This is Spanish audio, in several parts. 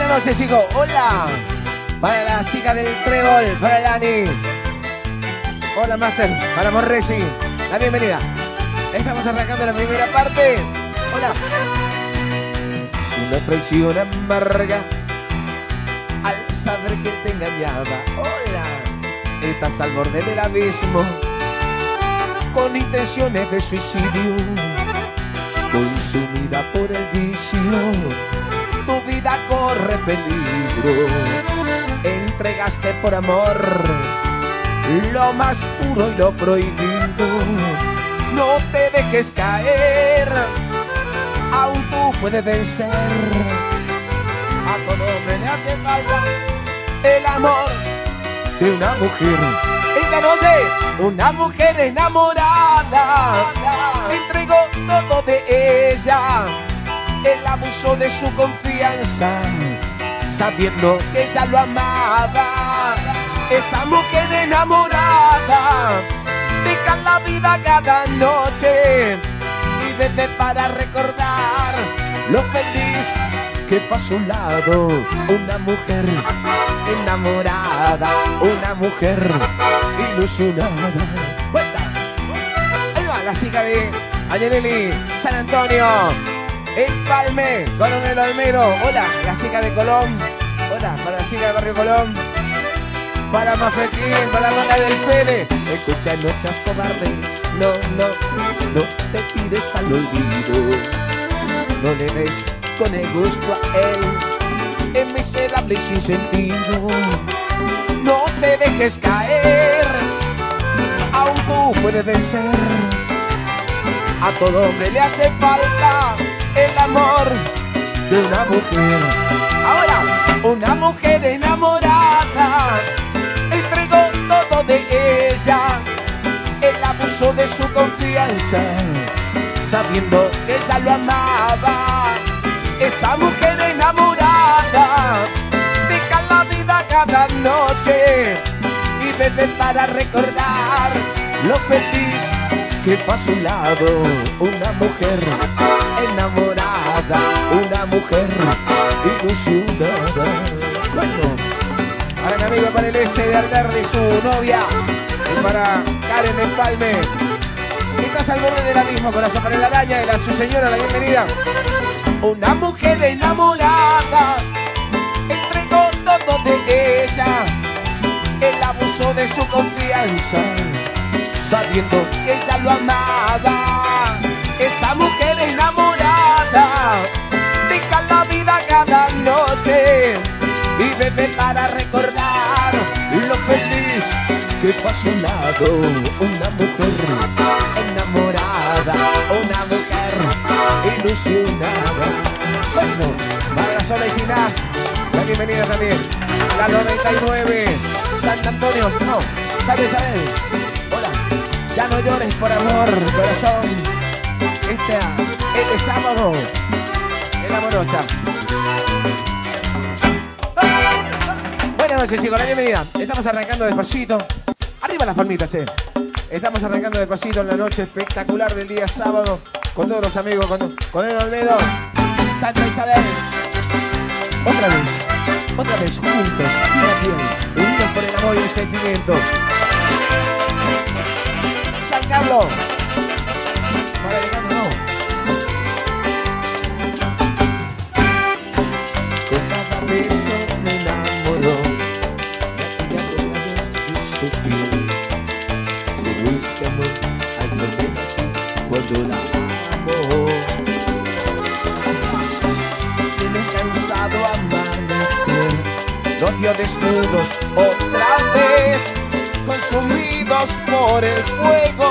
Buenas noches, chicos. Hola. Para las chicas del trébol, para Lani. Hola, Master. Para Morresi. La bienvenida. Estamos arrancando la primera parte. Hola. Una traición amarga al saber que te engañaba. Hola. Estás al borde del abismo con intenciones de suicidio. Consumida por el vicio, tu vida corre peligro. Entregaste por amor lo más puro y lo prohibido. No te dejes caer, aún tú puedes vencer. A todo hombre le hace falta el amor de una mujer. Esta noche, una mujer enamorada entregó todo de ella. Él abusó de su confianza, sabiendo que ella lo amaba. Esa mujer enamorada deja la vida cada noche y bebe para recordar lo feliz que fue a su lado. Una mujer enamorada, una mujer ilusionada. ¡Cuenta! Ahí va la chica de Ayeneli, San Antonio, Empalme, Coronel Olmedo. Hola, la chica de Colón. Hola, para la chica de Barrio Colón. Para Mafetín, para la manga del Fede. Escucha, no seas cobarde. No, no, no te tires al olvido. No le des con el gusto a él, es miserable y sin sentido. No te dejes caer, aún tú puedes vencer. A todo hombre le hace falta el amor de una mujer. Ahora, una mujer enamorada entregó todo de ella. Él abusó de su confianza, sabiendo que ella lo amaba. Esa mujer enamorada deja la vida cada noche y bebe para recordar lo feliz que fue a su lado. Una mujer enamorada, una mujer ilusionada. Bueno, para mi amigo, para el S de Alberdi y su novia, y para Karen de Empalme. Estás al borde del abismo, corazón, para la araña y su señora, la bienvenida. Una mujer enamorada entregó todo de ella. Él abusó de su confianza, sabiendo que ella lo amaba. Esa mujer enamorada deja la vida cada noche y bebe para recordar lo feliz que fue a su lado. Una mujer enamorada, una mujer ilusionada. Bueno, para la Sola y Sina, la bienvenida también. La 99, San Antonio, no, San Isabel. Hola, ya no llores por amor, corazón. Este sábado, en la morocha. Buenas noches, chicos, la bienvenida. Estamos arrancando despacito. Arriba las palmitas, Estamos arrancando despacito en la noche espectacular del día sábado con todos los amigos, con el Olmedo, Santa Isabel. Otra vez, juntos, piel a piel, unidos por el amor y el sentimiento. San Carlos. Maravilloso, no. Con cada beso me enamoró de aquella voz de su piel. Su dulce amor, al donde nací cuando la amo. En un cansado amanecer nos dio desnudos otra vez, consumidos por el fuego.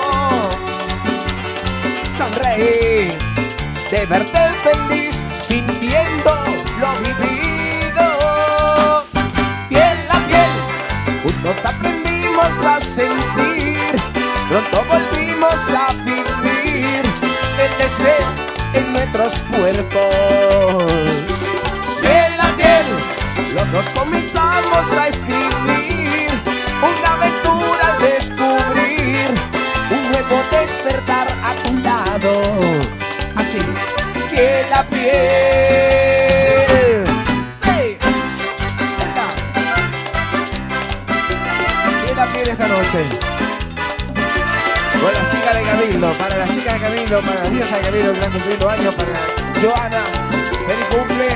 Sonreí de verte feliz, sintiendo lo vivido. Piel a piel, juntos aprendimos a sentir, pronto volvimos a vivir el deseo en nuestros cuerpos. Piel a piel, los dos comenzamos a escribir una aventura al descubrir un nuevo despertar a tu lado. Así, piel a piel. Sí. noche. Con la chica de Cabildo, para la chica de Cabildo, para las diosas de Cabildo que están cumpliendo años, para Joana, feliz cumple.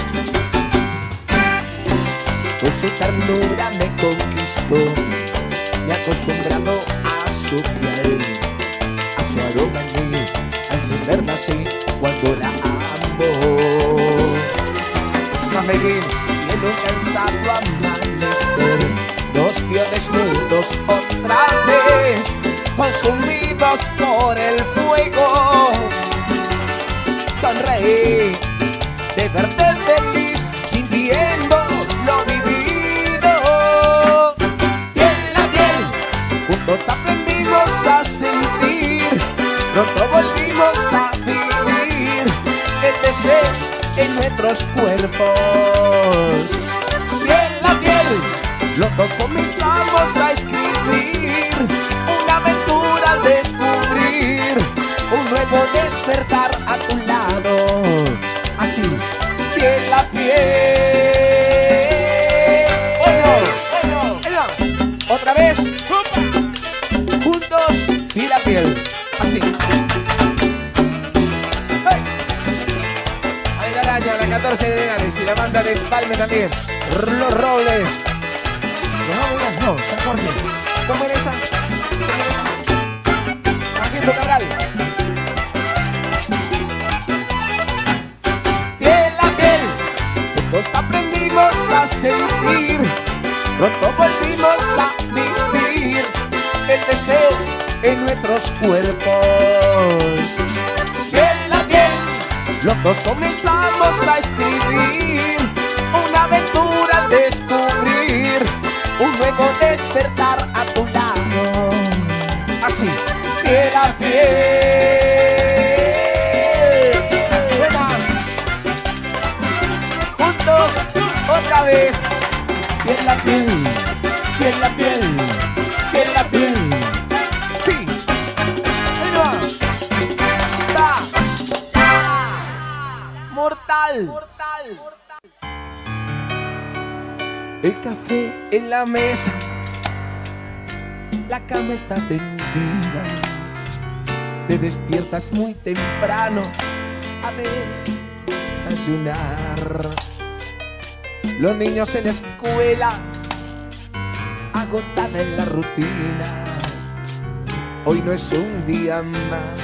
Con su ternura me conquistó, me ha acostumbrado a su piel, a su aroma en mí, a encenderme así cuando la amo. Camelín, Y en un cansado amanecer nos vio desnudos otra vez, consumidos por el fuego. Sonreí de verte feliz, sintiendo lo vivido. Piel a piel, juntos aprendimos a sentir, pronto volvimos a vivir el deseo en nuestros cuerpos. Piel a piel, los dos comenzamos a escribir una aventura al descubrir un nuevo despertar a tu lado. Así, piel a piel. oh no. Otra vez, juntos, piel a piel. Así. Hay la araña, la 14 de Linares y la banda de Empalme también. Los Robles. No, San Jorge. ¿Cómo era esa? Agendo Cabral. Piel a piel, juntos aprendimos a sentir, pronto volvimos a vivir el deseo en nuestros cuerpos. Piel a piel, los dos comenzamos a escribir una aventura al descubrir un nuevo despertar a tu lado. Así, piel a piel. Juntos, otra vez, piel a piel, piel a piel, piel a piel. Sí. Ahí va. Mortal. El café en la mesa, la cama está tendida, te despiertas muy temprano a desayunar. Los niños en la escuela, agotada en la rutina, hoy no es un día más.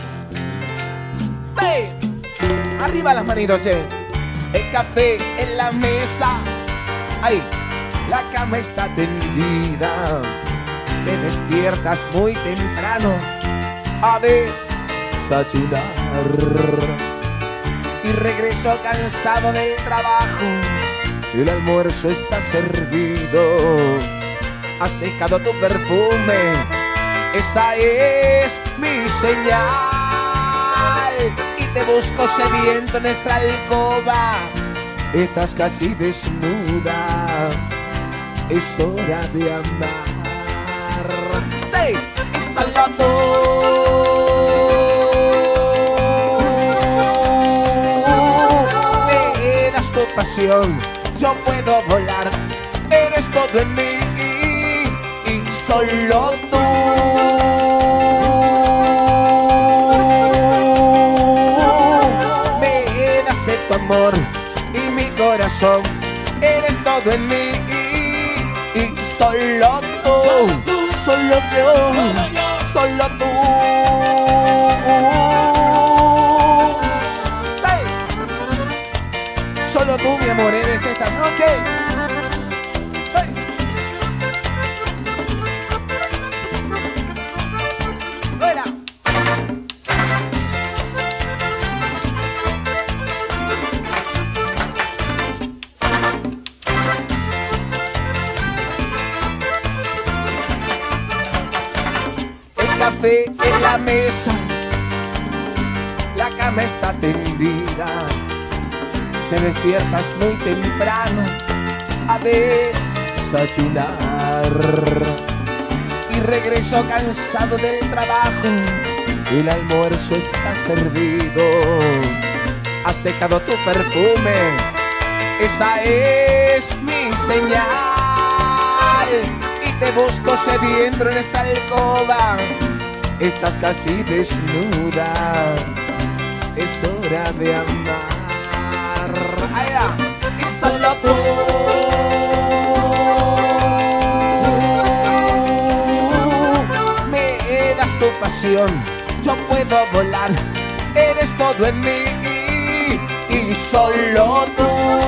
¡Sí! Arriba las manitos, che. El café en la mesa, ahí, la cama está tendida, te despiertas muy temprano a desayunar. Y regreso cansado del trabajo, el almuerzo está servido, has dejado tu perfume, esa es mi señal. Y te busco sediento en nuestra alcoba, estás casi desnuda, es hora de amar. Sí, solo tú me das tu pasión, yo puedo volar, eres todo en mí y solo tú. Me das de tu amor y mi corazón, eres todo en mí y solo tú, solo yo, solo tú. Hey. Solo tú, mi amor, eres esta noche. Hey. Fuera. Café en la mesa, la cama está tendida, te despiertas muy temprano a desayunar. Y regreso cansado del trabajo, el almuerzo está servido, has dejado tu perfume, esa es mi señal. Y te busco sediento en esta alcoba. Estás casi desnuda, es hora de amar. Ahí va. Y solo tú me das tu pasión. Yo puedo volar, eres todo en mí y solo tú.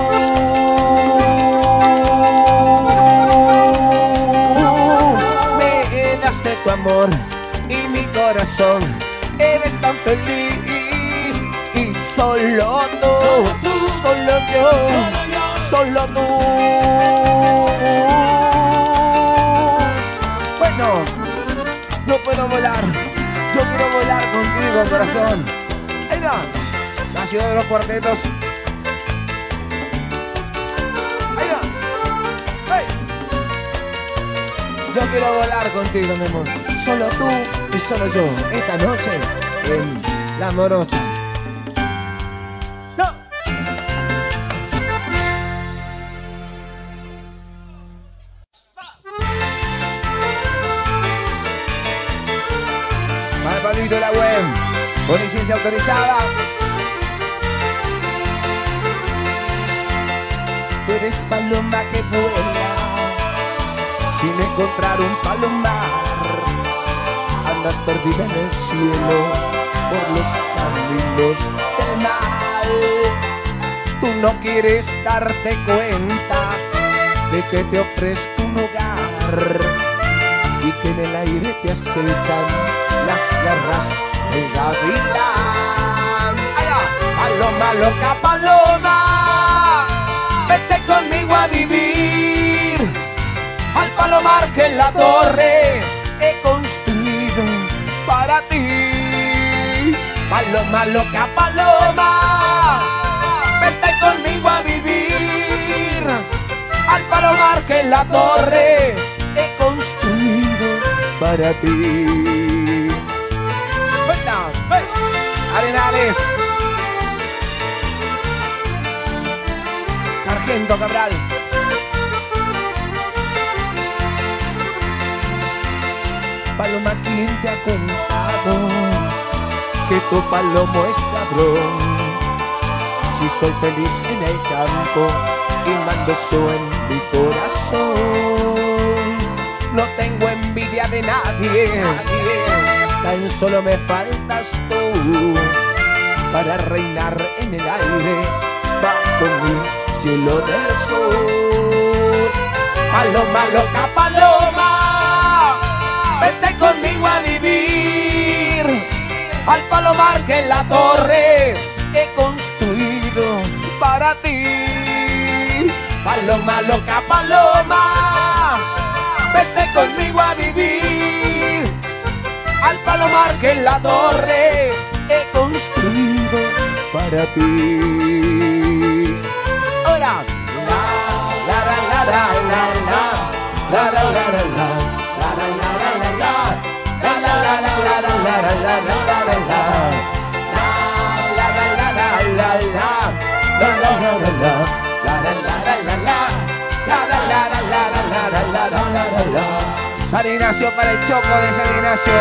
Me das de tu amor y mi corazón, eres tan feliz y solo tú, solo yo, solo tú. Bueno, yo puedo volar, yo quiero volar contigo, corazón. Ahí va, la ciudad de los cuartetos. Ahí va, hey. Yo quiero volar contigo, mi amor. Solo tú y solo yo, esta noche en La Morocha. ¡No! Para el Pablito de la web, con licencia autorizada. Tú eres paloma que vuela sin encontrar un palomar. Andas perdida en el cielo por los caminos del mal. Tú no quieres darte cuenta de que te ofrezco un hogar y que en el aire te acechan las garras del gavilán. Paloma loca, paloma, vete conmigo a vivir al palomar que en la torre he construido para ti. Paloma loca, paloma, vete conmigo a vivir al palomar que en la torre he construido para ti. Arenales, Sargento Cabral. Paloma, ¿quién te ha contado que tu palomo es ladrón? Si soy feliz en el campo y mando eso en mi corazón. No tengo envidia de nadie, tan solo me faltas tú para reinar en el aire bajo mi cielo del sur. Paloma loca, paloma, vete conmigo a vivir al palomar que en la torre he construido para ti. Paloma loca, paloma, vete conmigo a vivir al palomar que en la torre he construido para ti. Ahora, la la la la la la la la la la. San Ignacio para el Choco de San Ignacio.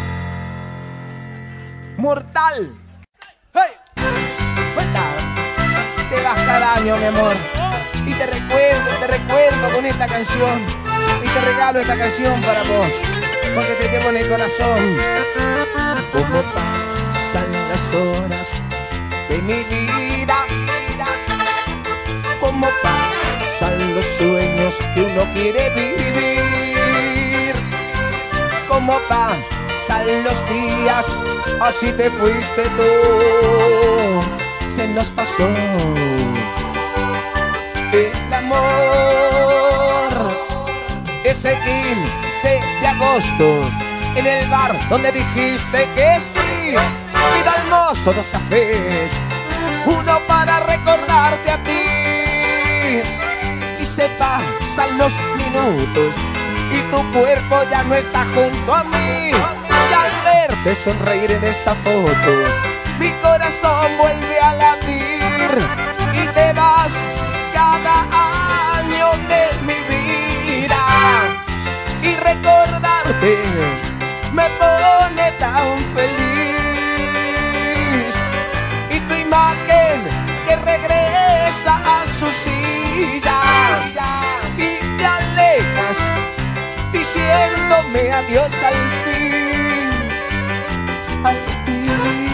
Mortal. ¡Hey! Cuenta. Te vas cada año, mi amor. Y te recuerdo con esta canción. Y te regalo esta canción para vos, porque te llevo en el corazón. Como pasan las horas de mi vida, como pasan los sueños que uno quiere vivir, como pasan los días, así te fuiste tú. Se nos pasó el amor. Ese 15 de agosto, en el bar donde dijiste que sí, pido al mozo 2 cafés, uno para recordarte a ti. Y se pasan los minutos y tu cuerpo ya no está junto a mí. Y al verte sonreír en esa foto, mi corazón vuelve a latir. Y te vas cada año de mi vida, y recordarte me pone tan feliz. Y tu imagen que regresa a su silla y te alejas diciéndome adiós al fin. Al fin.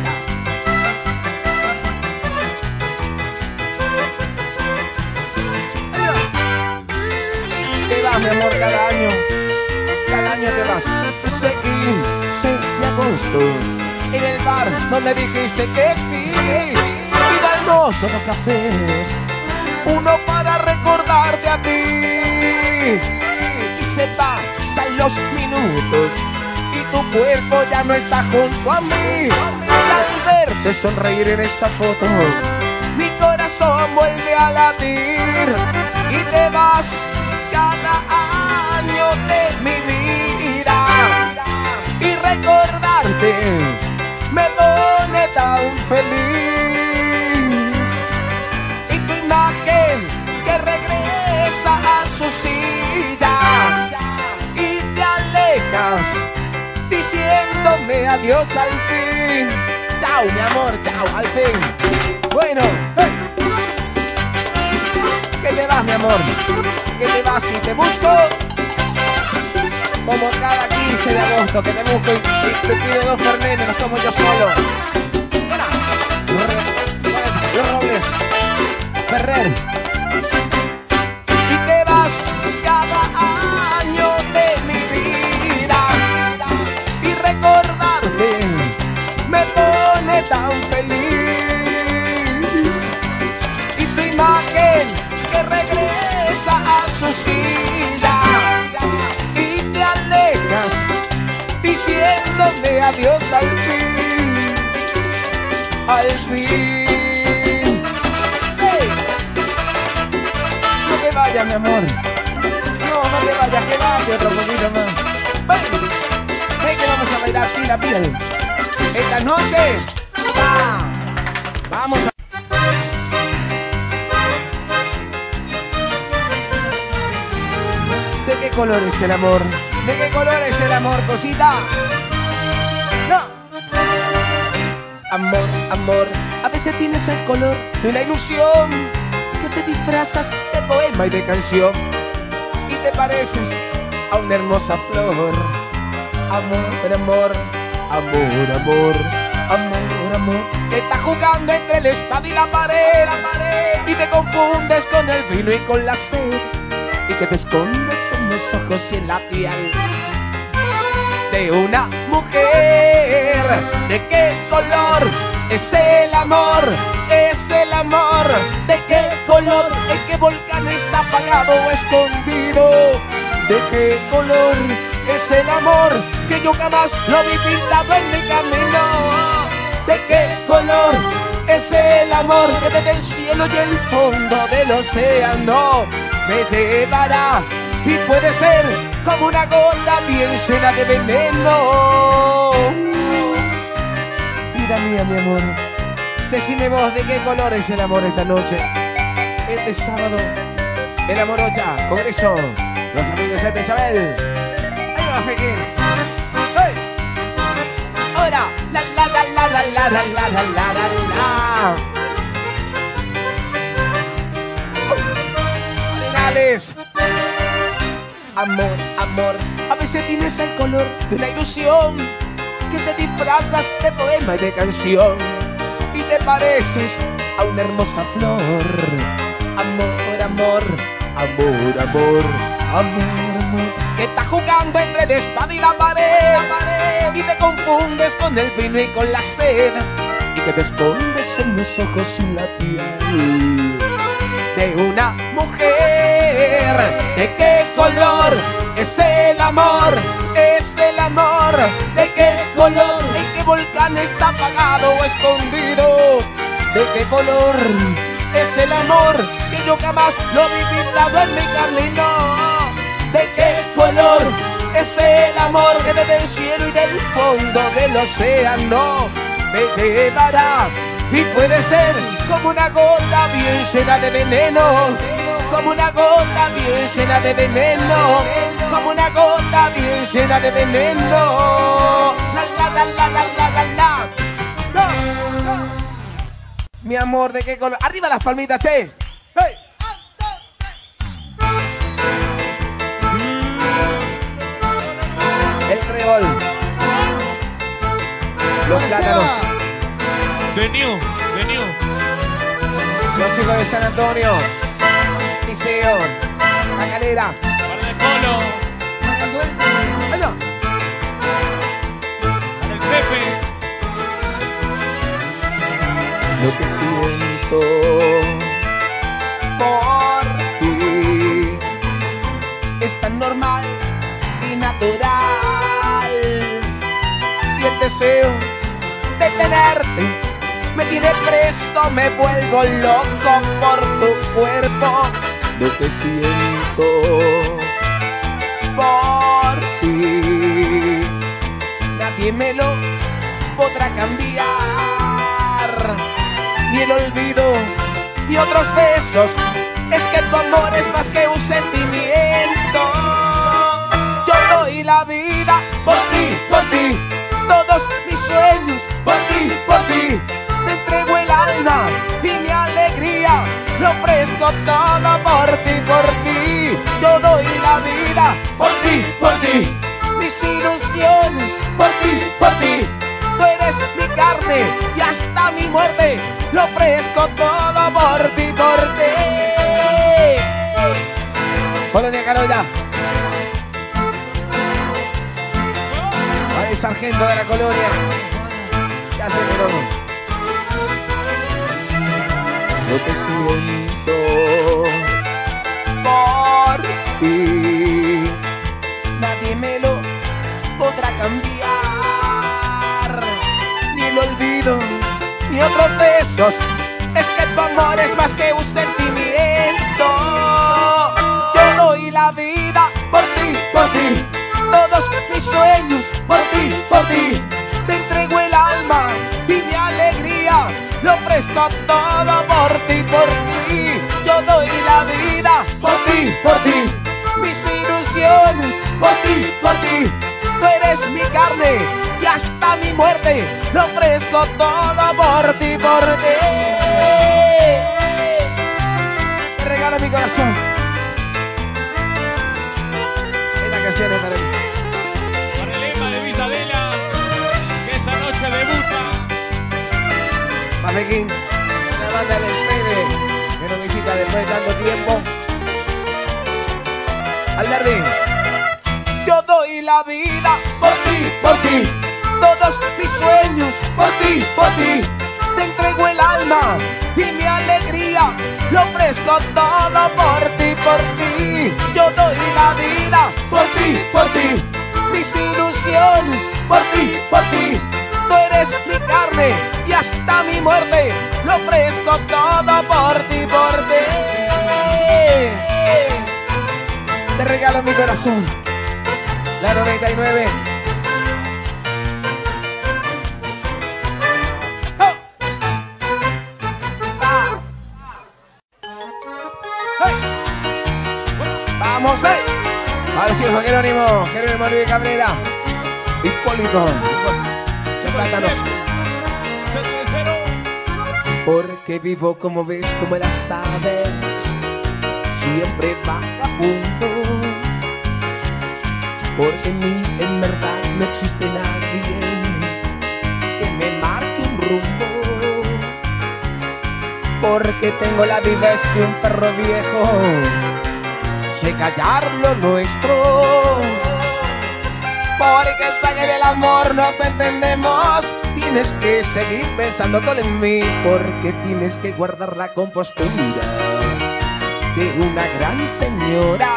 Te vas, mi amor, cada año te vas. Seguí, 6 de agosto, en el bar donde dijiste que sí. Y damos otros cafés, uno para recordarte a ti. Y se pasan los minutos y tu cuerpo ya no está junto a mí. Y al verte sonreír en esa foto, mi corazón vuelve a latir. Y te vas cada año de mi vida, y recordarte me pone tan feliz. Y tu imagen que regresa a su silla y te alejas diciéndome adiós al fin. Chao, mi amor, chao, al fin. Bueno, que te vas, mi amor, que te vas y te busco. Como cada 15 de agosto que te busco y te pido 2 fernet, me los tomo yo solo. Los Robles, Ferrer. Y te vas cada año de mi vida, y recordarte me pone tan feliz. Y tu imagen que regresa a su silla y te alejas diciéndome adiós al fin. Al fin. Sí. No te vayas, mi amor. No te vayas, quédate otro poquito más. Ven que vamos a bailar piel a piel. Esta noche vamos a... ¿De qué color es el amor? ¿De qué color es el amor, cosita? No. Amor, amor, a veces tienes el color de una ilusión, que te disfrazas de poema y de canción, y te pareces a una hermosa flor. Amor, amor, amor, amor, amor, amor, que estás jugando entre la espada y la pared, y te confundes con el vino y con la sed, y que te escondes en los ojos y en la piel de una mujer. ¿De qué color es el amor? Es el amor. ¿De qué color? ¿En qué volcán está apagado o escondido? ¿De qué color es el amor? Que yo jamás lo vi pintado en mi camino. ¿De qué color es el amor? Que desde el cielo y el fondo del océano me llevará, y puede ser como una gota bien llena de veneno. Vida mía, mi amor, decime vos de qué color es el amor esta noche. Este sábado, el Amorocha, Congreso, los amigos de Santa Isabel. Ahí va, Fequín. ¡Hey! Ahora, la la la la la la la la la la la. Amor, amor, a veces tienes el color de una ilusión, que te disfrazas de poema y de canción, y te pareces a una hermosa flor. Amor, amor, amor, amor, amor, amor, que estás jugando entre la espada y la pared, y te confundes con el vino y con la sed, y que te escondes en los ojos y la piel de una mujer. ¿De qué color es el amor? Es el amor. ¿De qué color? ¿En qué volcán está apagado o escondido? ¿De qué color es el amor? Que yo jamás lo vi pintado en mi camino. ¿De qué color es el amor? Que desde el cielo y del fondo del océano me llevará, y puede ser como una gota bien llena de veneno. como una gota bien llena de veneno, como una gota bien llena de veneno. La la la la la la la la. Mi amor, ¿de qué color? Arriba las palmitas, che. Hey. El trébol. Los plátanos. Veniu. Los chicos de San Antonio. Liceo. La Calera. Para el Polo. Ay, no. Para el Pepe. Lo que siento por ti es tan normal y natural, y el deseo de tenerte me tiene preso, me vuelvo loco por tu cuerpo. Lo que siento por ti nadie me lo podrá cambiar, ni el olvido ni otros besos. Es que tu amor es más que un sentimiento. Yo doy la vida por ti, todos mis sueños por ti. Te entrego el alma y mi alegría, lo ofrezco todo por ti. Yo doy la vida por ti, mis ilusiones por ti. Tú eres mi carne y hasta mi muerte, lo ofrezco todo por ti. Colonia Carola. Ay, sargento de la colonia. ¿Qué hace, Bruno? Lo que siento por ti nadie me lo podrá cambiar, ni el olvido ni otros besos. Es que tu amor es más que un sentimiento. Yo doy la vida por ti, todos mis sueños por ti. Te entrego el alma y mi alegría, lo ofrezco todo por ti. Yo doy la vida por ti, mis ilusiones por ti. Tú eres mi carne y hasta mi muerte, lo ofrezco todo por ti. Te regalo mi corazón. Esta canción es para ti. Para el Emma de Villadela, que esta noche debuta. Papequín, la banda del Fede, que nos visita después de tanto tiempo. Al Jardín. Yo doy la vida por ti, todos mis sueños por ti. Te entrego el alma y mi alegría, lo ofrezco todo por ti. Yo doy la vida por ti, mis ilusiones por ti. Tú eres mi carne y hasta mi muerte, lo ofrezco todo por ti. Te regalo mi corazón. La 99. ¡Oh! ¡Ah! ¡Hey! ¡Vamos, Ahora chicos, Jerónimo Luis Cabrera. Hipólito. Plátanos. Porque vivo como ves, como las aves, siempre vagabundo. Porque en mí en verdad no existe nadie que me marque un rumbo. Porque tengo la vivez de un perro viejo, sé callar lo nuestro. Porque hasta que en el amor nos entendemos, tienes que seguir pensando solo en mí. Porque tienes que guardar la compostura de una gran señora.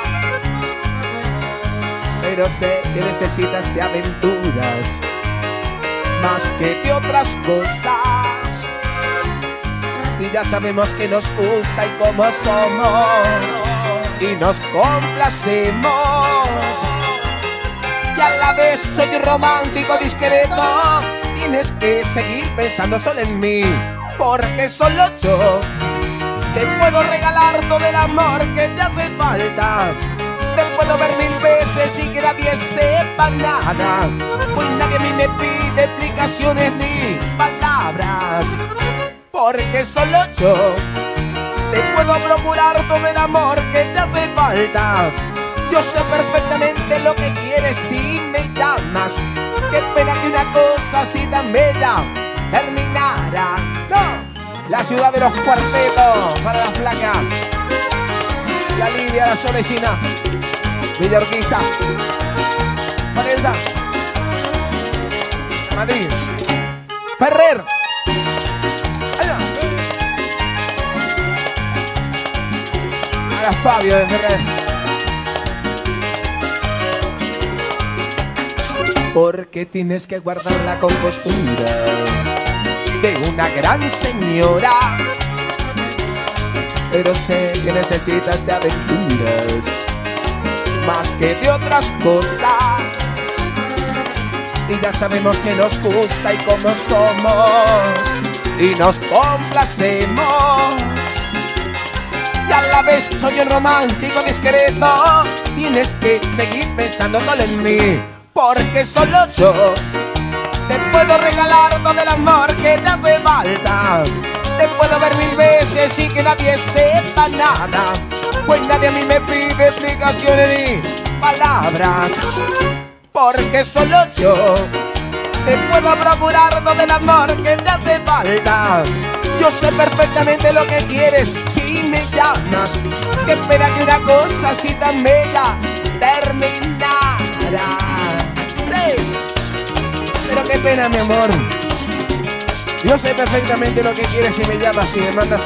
Pero sé que necesitas de aventuras más que de otras cosas. Y ya sabemos que nos gusta y cómo somos, y nos complacemos. Y a la vez soy un romántico discreto. Tienes que seguir pensando solo en mí, porque solo yo Te puedo regalar todo el amor que te hace falta. Te puedo ver 1000 veces y que nadie sepa nada. Pues nadie a mí me pide explicaciones ni palabras, porque solo yo te puedo procurar todo el amor que te hace falta. Yo sé perfectamente lo que quieres si me llamas. Qué pena que una cosa así tan bella terminara. No. La ciudad de los cuartetos para la flaca, la Lidia, la Solecina, Villa Urquiza, Parenza, Madrid, Ferrer. Ahí va. Ahora Fabio de Ferrer. Porque tienes que guardar la compostura de una gran señora, pero sé que necesitas de aventuras más que de otras cosas. Y ya sabemos que nos gusta y cómo somos, y nos complacemos. Y a la vez soy un romántico discreto. Tienes que seguir pensando solo en mí, porque solo yo te puedo regalar todo el amor que te hace falta. Te puedo ver 1000 veces y que nadie sepa nada, pues nadie a mí me pide explicaciones ni palabras, porque solo yo te puedo procurar todo el amor que te hace falta. Yo sé perfectamente lo que quieres si me llamas. Qué pena que una cosa así tan bella terminara. ¡Sí! Pero qué pena, mi amor. Yo sé perfectamente lo que quieres si me llamas, si me mandas.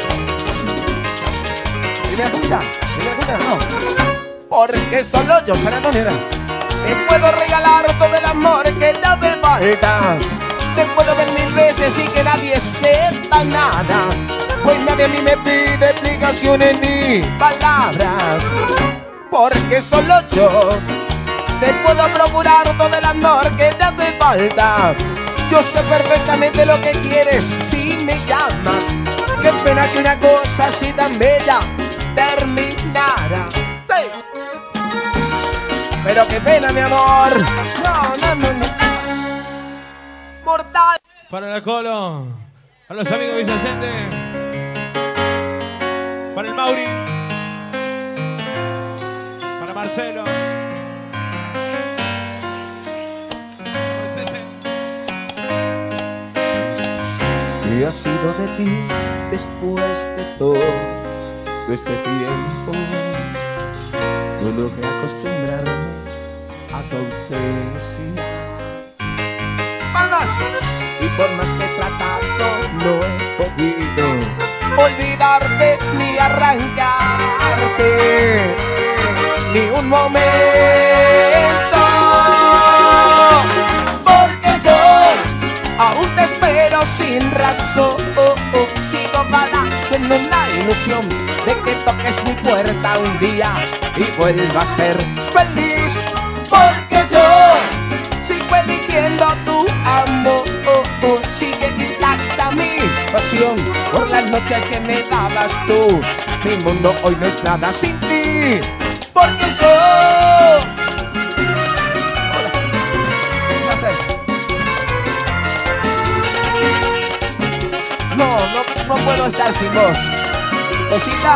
¿Y me apunta? ¿Y me apunta? No. Porque solo yo, San Antonio, te puedo regalar todo el amor que te hace falta. Te puedo ver 1000 veces y que nadie sepa nada, pues nadie a mí me pide explicaciones ni palabras, porque solo yo te puedo procurar todo el amor que te hace falta. Yo sé perfectamente lo que quieres si me llamas. Qué pena que una cosa así tan bella terminara. ¡Sí! Pero qué pena, mi amor. No, no, no, no. Mortal. Para la Colo, a los amigos de Villacente, para el Mauri, para Marcelo. ¿Qué ha sido de ti después de todo este tiempo? No logré acostumbrarme a tu ausencia. ¡Palmas! Y por más que he tratado, no he podido olvidarte ni arrancarte ni un momento, porque yo aún te espero sin razón. Sigo parado en una ilusión de que toques mi puerta un día y vuelva a ser feliz, porque yo sigo eligiendo tu amor. Sigue intacta mi pasión por las noches que me dabas tú. Mi mundo hoy no es nada sin ti, porque yo... No puedo estar sin vos, cosita.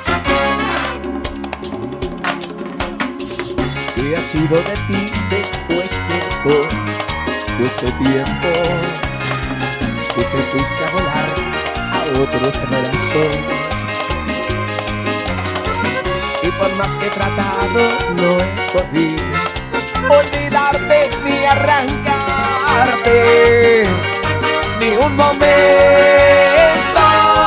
¿Qué ha sido de ti después de todo este tiempo? Que te fuiste a volar a otros brazos, y por más que he tratado no he podido olvidarte ni arrancarte ni un momento,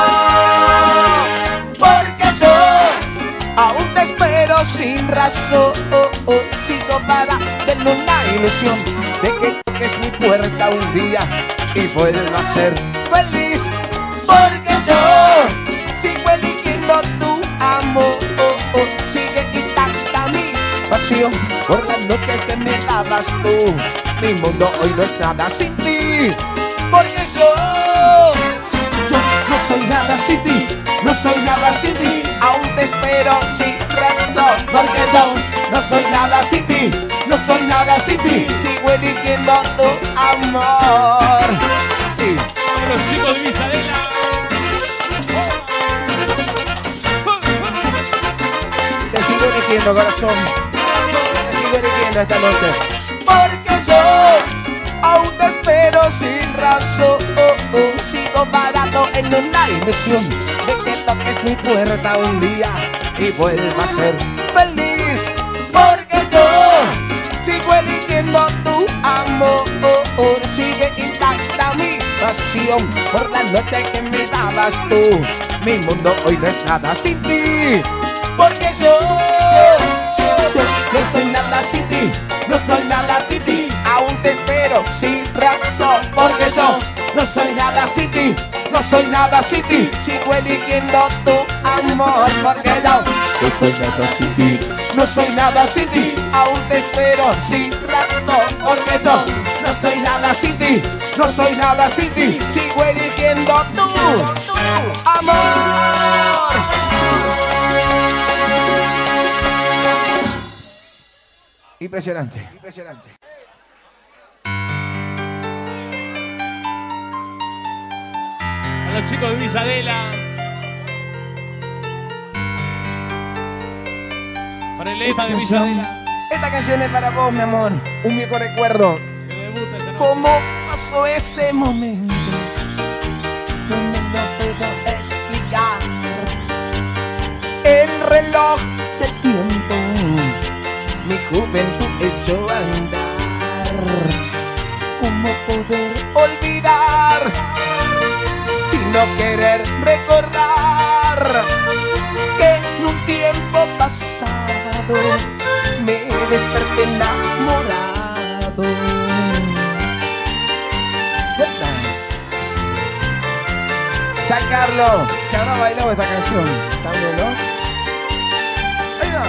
porque yo aún te espero sin razón. Sigo parada en una ilusión de que toques mi puerta un día y vuelva a ser feliz, porque yo sigo eligiendo tu amor. Sigue intacta mi pasión por las noches que me dabas tú. Mi mundo hoy no es nada sin ti, porque yo no soy nada sin ti. No no soy nada sin ti. Aún te espero sin razón, porque yo no soy nada sin ti. No soy nada sin ti. Sigo eligiendo tu amor. Sí. Los chicos de Visadela. Te sigo eligiendo, corazón. Te sigo eligiendo esta noche. Porque yo aún te espero sin razón. Sigo parado en una ilusión de que toques mi puerta un día y vuelva a ser feliz. Porque yo sigo eligiendo tu amor. Sigue intacta mi pasión por la noche que me dabas tú. Mi mundo hoy no es nada sin ti. Porque yo no soy nada sin ti. No soy nada sin ti. Aún te espero sin razón. Porque yo no soy nada sin ti. No soy nada sin ti. Sigo eligiendo tu amor. Porque yo no soy nada sin ti. No soy nada sin ti. Aún te espero sin razón. Porque yo no soy nada sin ti. No soy nada sin ti. Sigo eligiendo tu amor. Impresionante, impresionante. A los chicos de Visadela. Para el lema de Visadela. Esta canción es para vos, mi amor. Un viejo recuerdo. Que debuta esta noche. ¿Cómo pasó ese momento? No me lo puedo explicar. El reloj del tiempo, mi juventud echó a andar. ¿Cómo poder olvidar y no querer recordar que en un tiempo pasado me desperté enamorado? San Carlos, se habrá bailado esta canción. También, ¿no? Ahí va.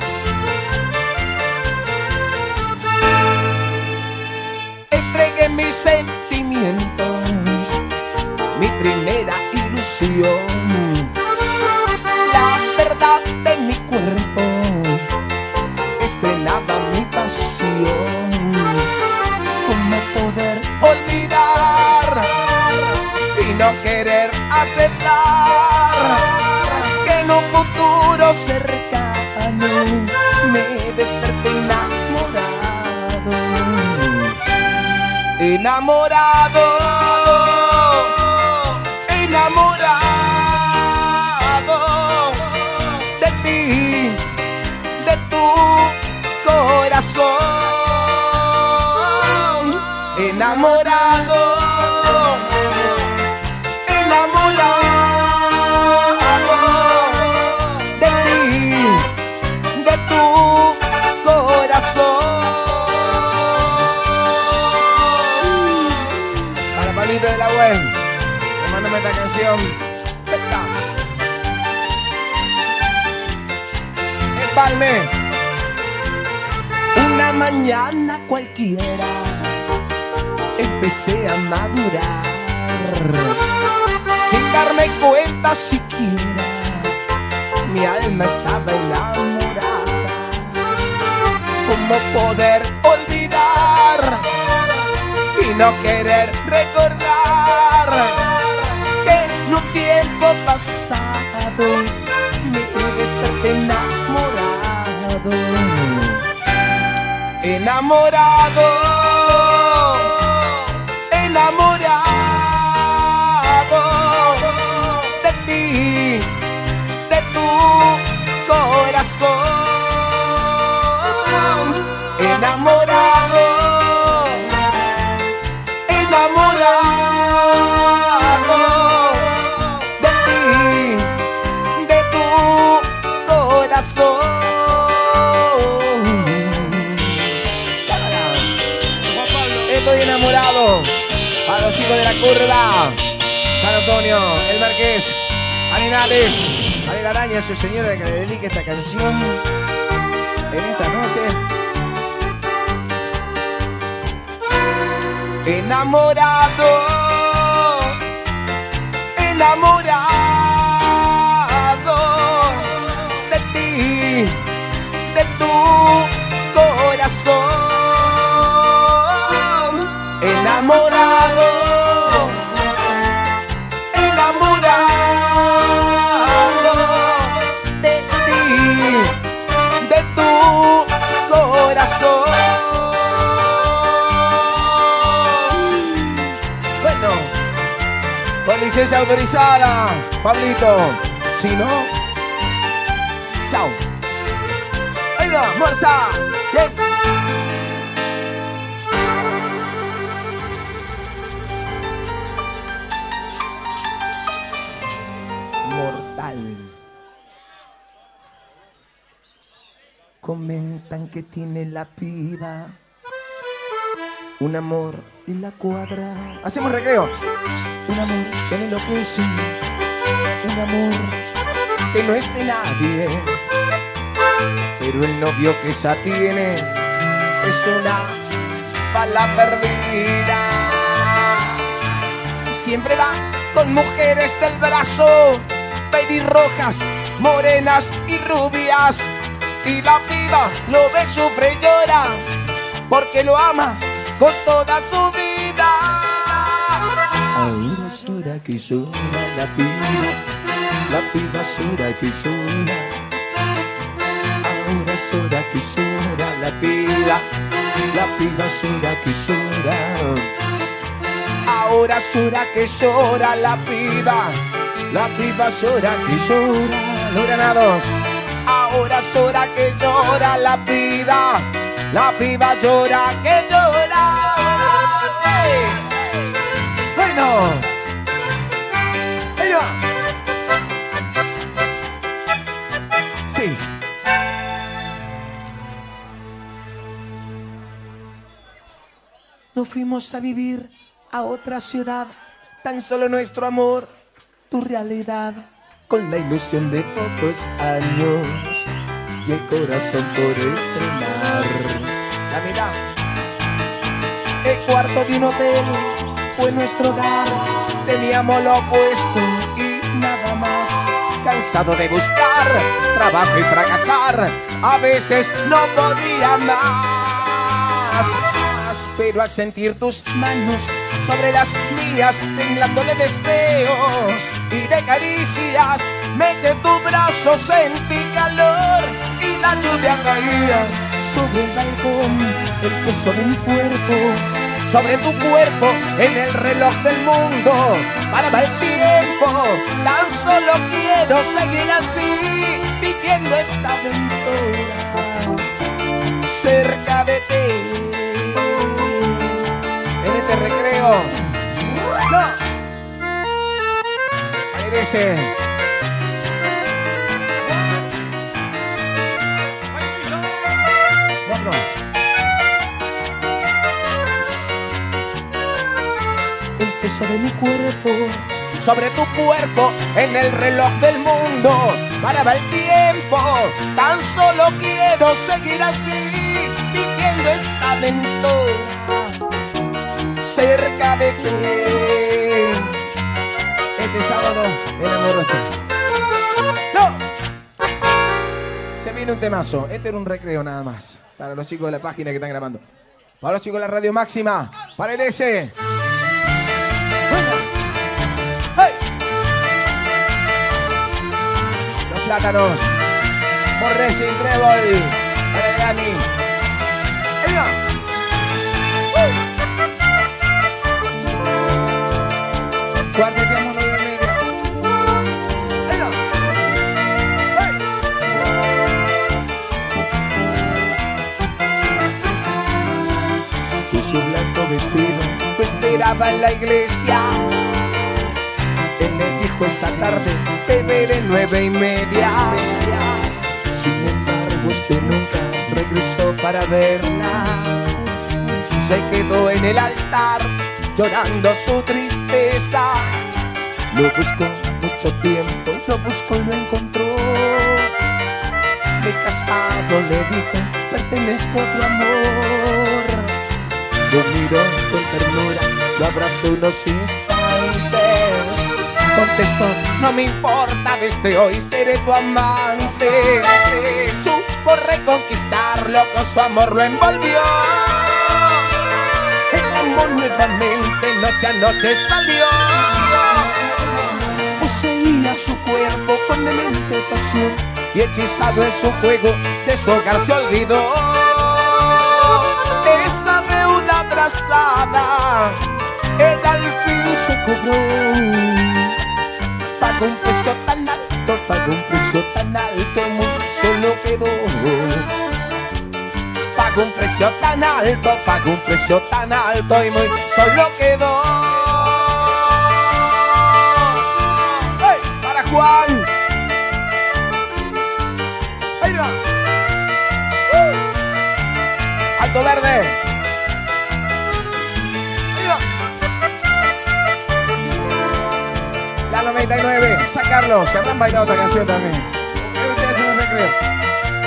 Entregué mis sentimientos, mi primera ilusión, la verdad de mi cuerpo estrenaba mi pasión. ¿Cómo poder olvidar y no querer aceptar que en un futuro cercano me desperté enamorado? Enamorado, enamorado de ti, de tu corazón. Enamorado, enamorado de ti, de tu corazón. Palito de la web, mándame esta canción. Empalme. Una mañana cualquiera empecé a madurar, sin darme cuenta siquiera mi alma estaba enamorada. ¿Cómo poder olvidar y no querer recordar que en un tiempo pasado me desperté enamorado? Enamorado, enamorado de ti, de tu corazón. Enamorado, enamorado de ti, de tu corazón. Estoy enamorado. Para los chicos de la curva. San Antonio, El Marqués, Arenales, Ariel Araña, su señora, que le dedique esta canción en esta noche. Enamorado, enamorado enamorado, enamorado de ti, de tu corazón. Bueno, con licencia autorizada, Pablito. Si no, chao. Ahí va, Morsa. Bien. Mortal. Comentan que tiene la piba un amor en la cuadra. Hacemos recreo. Un amor que me enloquece, un amor que no es de nadie, pero el novio que ella tiene es una bala perdida. Siempre va con mujeres del brazo, pelirrojas, morenas y rubias, y la piba lo ve, sufre y llora, porque lo ama con toda su vida. Ahora es hora que llora la piba es hora que llora. Ahora es hora que llora la piba es hora que llora. Ahora es hora que llora la piba es hora que llora. Los granados. Ahora es hora que llora la piba llora que llora. Bueno, bueno, sí. Nos fuimos a vivir a otra ciudad, tan solo nuestro amor, tu realidad, con la ilusión de pocos años y el corazón por estrenar. La mitad. El cuarto de un hotel fue nuestro hogar, teníamos lo opuesto y nada más. Cansado de buscar trabajo y fracasar, a veces no podía más. Pero al sentir tus manos sobre las mías, temblando de deseos y de caricias, mete tu brazo, sentí calor y la lluvia caía sobre el balcón. El peso de mi cuerpo sobre tu cuerpo, en el reloj del mundo paraba el tiempo. Tan solo quiero seguir así, viviendo esta aventura cerca de ti. En este recreo, no, merece. Otro. El peso de mi cuerpo sobre tu cuerpo, en el reloj del mundo paraba el tiempo. Tan solo quiero seguir así, viviendo esta aventura cerca de ti. Este sábado en Amorosa. ¡No! Se viene un temazo. Este era un recreo nada más. Para los chicos de la página que están grabando. Para los chicos de la Radio Máxima. Para el S. ¡Hey! Los plátanos. Por Racing Trébol. Para el Dani. ¡Ahí va! Cuarteteamos 9:30. ¡Ahí va! ¡Hey! Con su blanco vestido lo esperaba en la iglesia. Él le dijo esa tarde: te veré 9:30. Sin embargo, este nunca regresó para verla. Se quedó en el altar llorando su tristeza. Lo buscó mucho tiempo, lo buscó y lo encontró. De casado le dijo: pertenezco a tu amor. Lo miró con ternura, lo abrazó unos instantes. Contestó: no me importa, desde hoy seré tu amante. Supo reconquistarlo, con su amor lo envolvió. El como nuevamente noche a noche salió. Poseía su cuerpo con demente pasión y hechizado en su juego de su hogar se olvidó. Esa deuda atrasada ella al fin se cobró. Pagó un precio tan alto, pagó un precio tan alto, muy solo quedó. Pagó un precio tan alto, pagó un precio tan alto y muy solo quedó. ¡Hey! Para Juan. Ahí va. Alto Verde. Ahí va. La 99. Sacarlo. Se habrán bailado otra canción también. Ustedes en el recreo.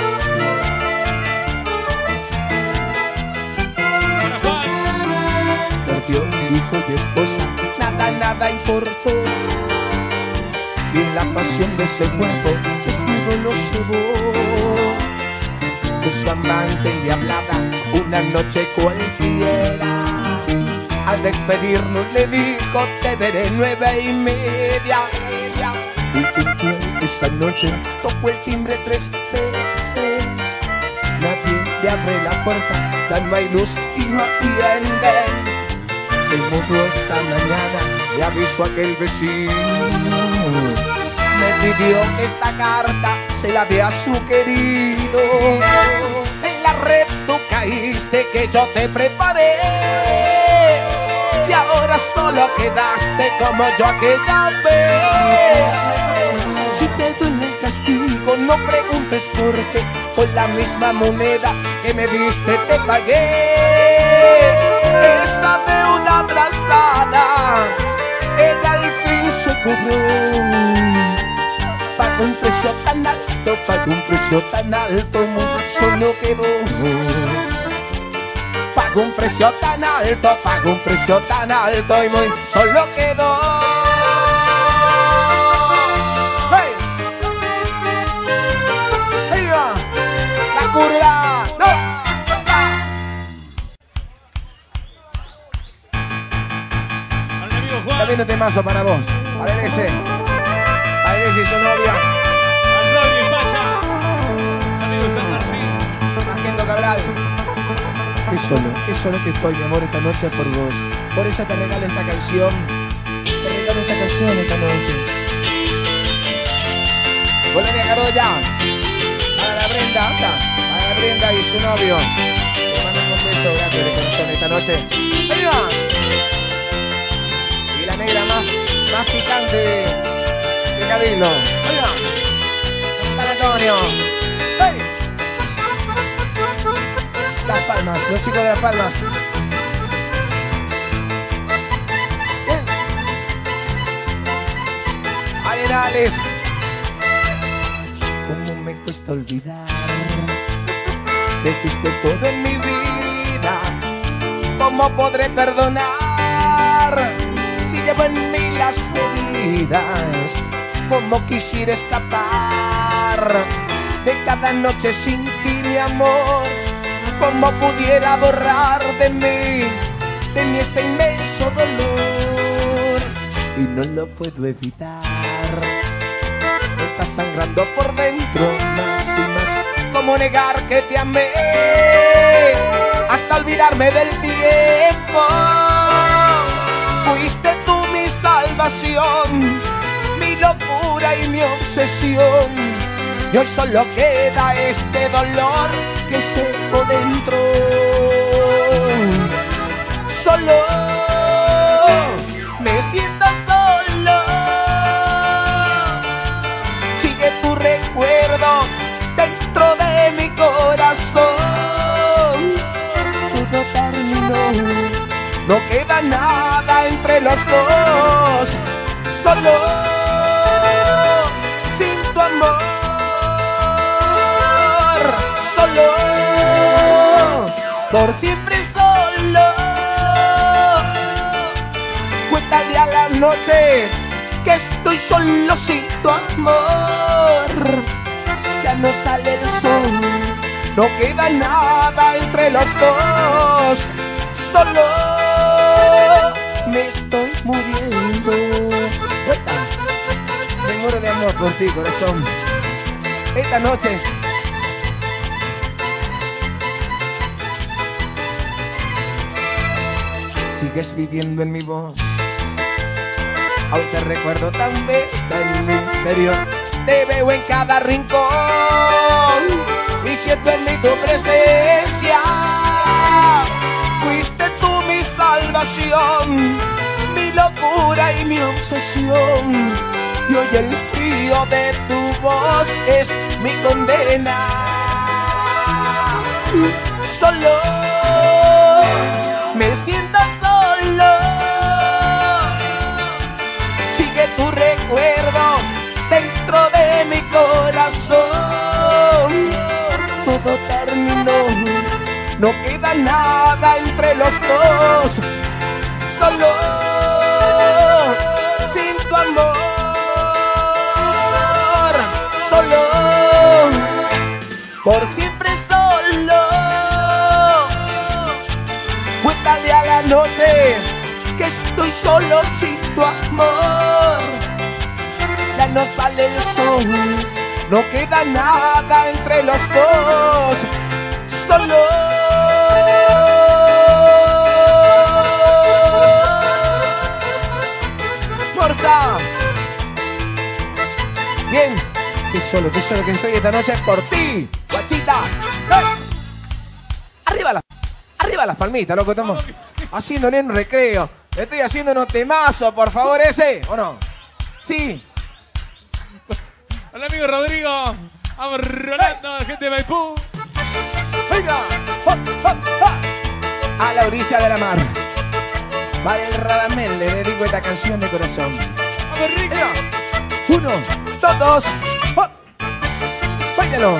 Perdió hijo y esposa, nada importó. Y en la pasión de ese cuerpo desnudo lo cebó. De su amante endiablada una noche cualquiera, al despedirnos le dijo te veré 9:30. Y puntual esa noche tocó el timbre 3 veces. Nadie le abre la puerta, ya no hay luz y no atienden. Se mudó esta mañana y avisó a aquel vecino. Me pidió esta carta, se la dé a su querido. En la red tú caíste que yo te preparé. Y ahora solo quedaste como yo aquella vez. Si te duele el castigo, no preguntes por qué. Con la misma moneda que me diste te pagué. Esa deuda atrasada, ella al fin se cobró. Pagó un precio tan alto, pagó un precio tan alto, muy solo quedó. Pagó un precio tan alto, pagó un precio tan alto y muy solo quedó. ¡Hey! ¡Ahí va! ¡La curva! ¡No! Ya viene un temazo para vos, para el S y su novia. Argento Cabral. Qué solo que estoy, mi amor, esta noche por vos. Por eso te regalo esta canción. Te regalo esta canción esta noche. Colonia Carolla. Para la Brenda, anda. Para la Brenda y su novio. Te mando un beso grande de corazón esta noche. ¡Ahí va! La negra más picante de Cabildo. Ahí va. San Antonio. ¡Hey! Las Palmas, los chicos de Las Palmas. Bien. Arenales. ¿Cómo me cuesta olvidar que fuiste todo en mi vida? ¿Cómo podré perdonar si llevo en mí las heridas? Como quisiera escapar de cada noche sin ti, mi amor. Como pudiera borrar de mí este inmenso dolor. Y no lo puedo evitar. Me está sangrando por dentro más y más. ¿Cómo negar que te amé hasta olvidarme del tiempo? Fuiste tú mi salvación, mi locura y mi obsesión. Y hoy solo queda este dolor que seco dentro. Solo me siento solo. Sigue tu recuerdo dentro de mi corazón. Todo terminó. No queda nada entre los dos, solo sin tu amor, solo, por siempre solo. Cuéntale a la noche que estoy solo sin tu amor. Ya no sale el sol, no queda nada entre los dos, solo me estoy muriendo. Me muero de amor por ti, corazón. Esta noche sigues viviendo en mi voz. Aún te recuerdo tan bella en mi interior. Te veo en cada rincón y siento en mí tu presencia. Fuiste tú mi salvación, mi locura y mi obsesión. Y hoy el frío de tu voz es mi condena. Solo me siento solo. Sigue tu recuerdo dentro de mi corazón. Todo terminó, no queda nada entre los dos. Solo sin tu amor. Solo, por siempre solo. Cuéntale a la noche que estoy solo sin tu amor. Ya no sale el sol, no queda nada entre los dos. Solo. Morsa. Bien. Que solo que estoy esta noche es por ti, guachita. ¡Hey! Arriba las palmitas, loco. Estamos haciendo en un recreo. Estoy haciendo unos temazos, por favor, ese. ¿O no? Sí. Hola, amigo Rodrigo. Vamos rolando, gente de Maipú. Venga. A la orilla de la mar. Para el Radamel le dedico esta canción de corazón. Vamos, Ricky. 1, 2, 2. Báilalo.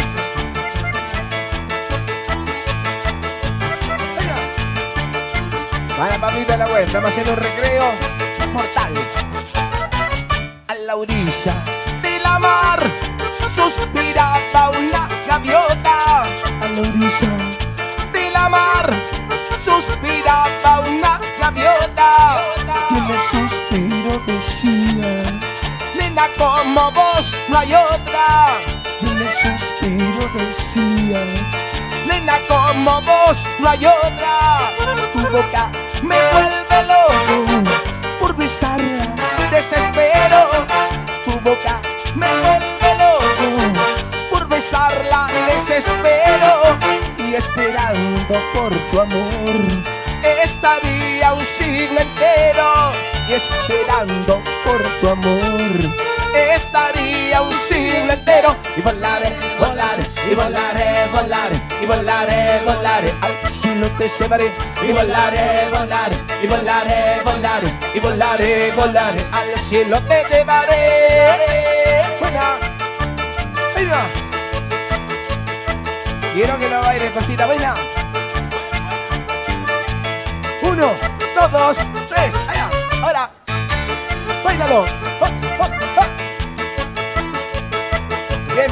Para Pablito de la web, estamos haciendo un recreo mortal. A la orilla de la mar suspiraba una gaviota. A la orilla de la mar suspiraba una gaviota. Y en el suspiro decía: nena, como vos no hay otra. Y en el suspiro decía: nena, como vos no hay otra. Tu boca me vuelve loco, por besarla desespero. Tu boca me vuelve loco, por besarla desespero. Y esperando por tu amor estaría un siglo entero. Y esperando por tu amor estaría un siglo entero. Y volaré, volaré, y volaré, volaré, y volaré, volaré. Al cielo te llevaré. Y volaré, volaré, y volaré, volaré, y volaré, volaré. Al cielo te llevaré. Buena, venga. Quiero que lo baile, cosita buena. 1, 2, 2, 3. Allá, ahora. Báilalo. Bien.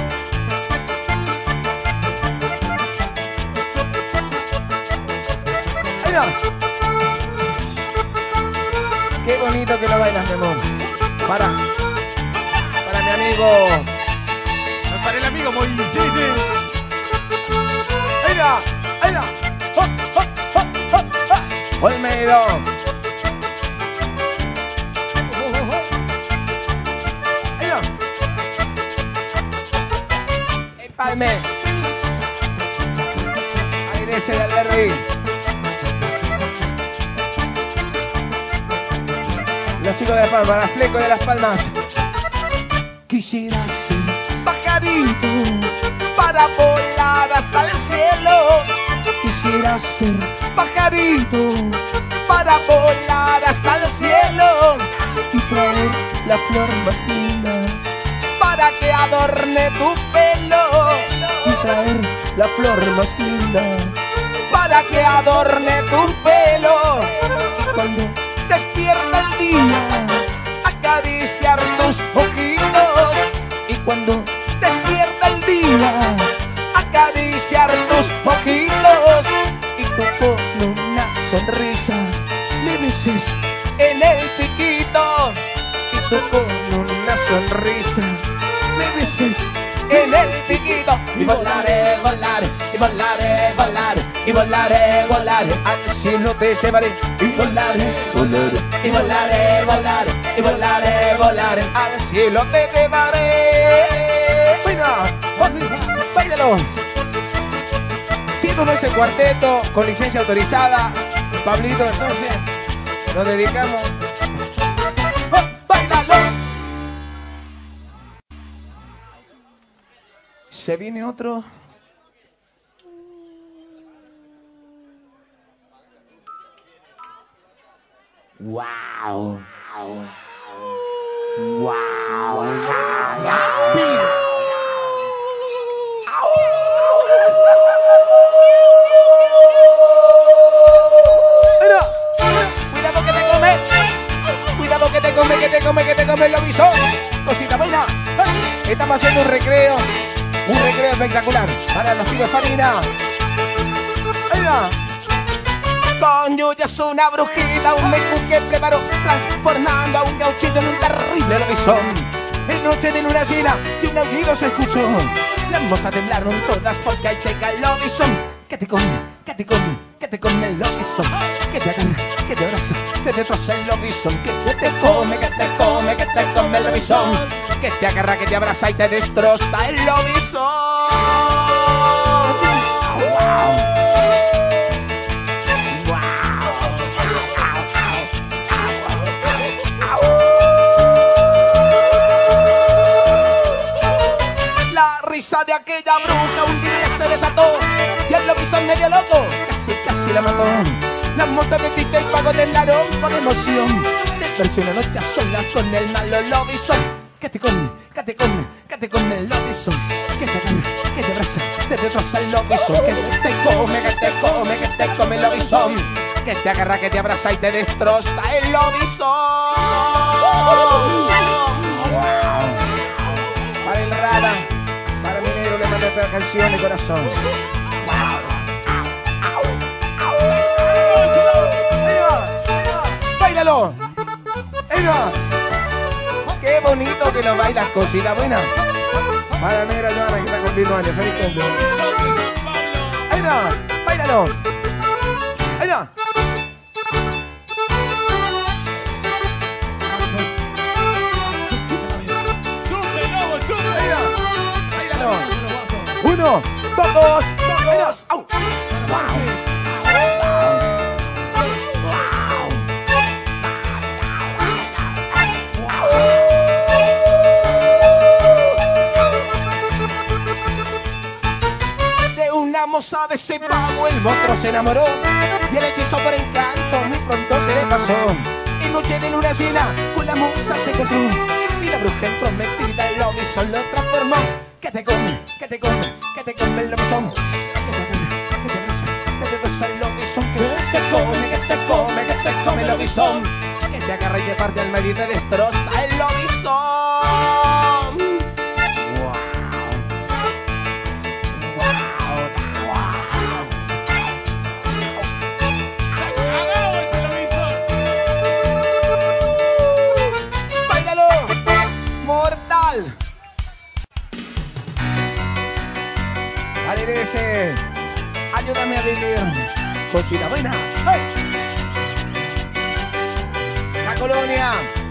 Ahí va. Qué bonito que lo bailas, mi amor. Para mi amigo. Para el amigo Moisés. Ahí va, ahí va. Olmedo. Ahí va. Palme. Airese de Alberdi. Los chicos de Las Palmas, la Fleco de Las Palmas. Quisiera ser pajarito para volar hasta el cielo. Quisiera ser pajarito para volar hasta el cielo y traer la flor más linda para que adorne tu pelo. Y traer la flor más linda para que adorne tu pelo. Y cuando despierta el día, acariciar tus ojitos. Y cuando despierta el día, acariciar tus ojitos. Y tú con una sonrisa beses en el piquito y tú con una sonrisa me beses en el piquito y volaré, volaré, y volaré, volaré, y volaré, volaré, al cielo te llevaré y volaré, volaré, y volaré, volaré, y volaré, volaré, al cielo te llevaré. Venga, báilalo. Siendo en ese cuarteto con licencia autorizada, Pablito, entonces nos dedicamos. ¡Báilalo! Se viene otro. Wow. Wow. Cuidado que te come. Cuidado que te come, que te come, que te come el lobizón. Cosita buena. Estamos haciendo un recreo. Un recreo espectacular para los hijos de Farina. Ahí va. Con Yuya es una brujita, un menú que preparó, transformando a un gauchito en un terrible lobizón. En noche de luna llena y un aullido se escuchó. Las mozas temblaron todas porque ahí llega el lobizón. Que te come, que te come, que te come el lobizón. Que te agarra, que te abraza, que te troza el lobizón. Que te come, que te come, que te come el lobizón. Que te agarra, que te abraza y te destroza el lobizón. La risa de aquella bruja un día se desató y el lobizón medio loco casi la mató. Las mozas de Tita y Pago temblaron por emoción. Desperció una noche a solas con el malo lobizón. Que te come, que te come, que te come el lobizón. Que te agarra, que te abraza, te destroza el lobizón. Que te come, que te come, que te come el lobizón. Que te agarra, que te abraza y te destroza el lobizón. Para el Rada, para mi negro le mando esta canción de corazón. ¡Báilalo! ¡Ahí va! ¡Qué bonito que lo bailas, cosita buena! Para la negra Joana que está cumpliendo años. ¡Feliz cumpleaños! ¡Ahí va! ¡Báilalo! ¡Ahí va! ¡Báilalo! ¡Uno, dos, dos! ¡Au! La moza de ese pavo el monstruo se enamoró y el hechizo por encanto muy pronto se le pasó. En noche de luna llena con la moza se encontró y la bruja entrometida el lobizón lo transformó. Que te come, que te come, que te come el lobizón. Que te abraza, que te destroza el lobizón. Que te come, que te come, que te come el lobizón. Que te agarra y te parte al medio y te destroza el lobizón. Alerece, ayúdame a vivir, cosita buena. ¡Hey! La colonia.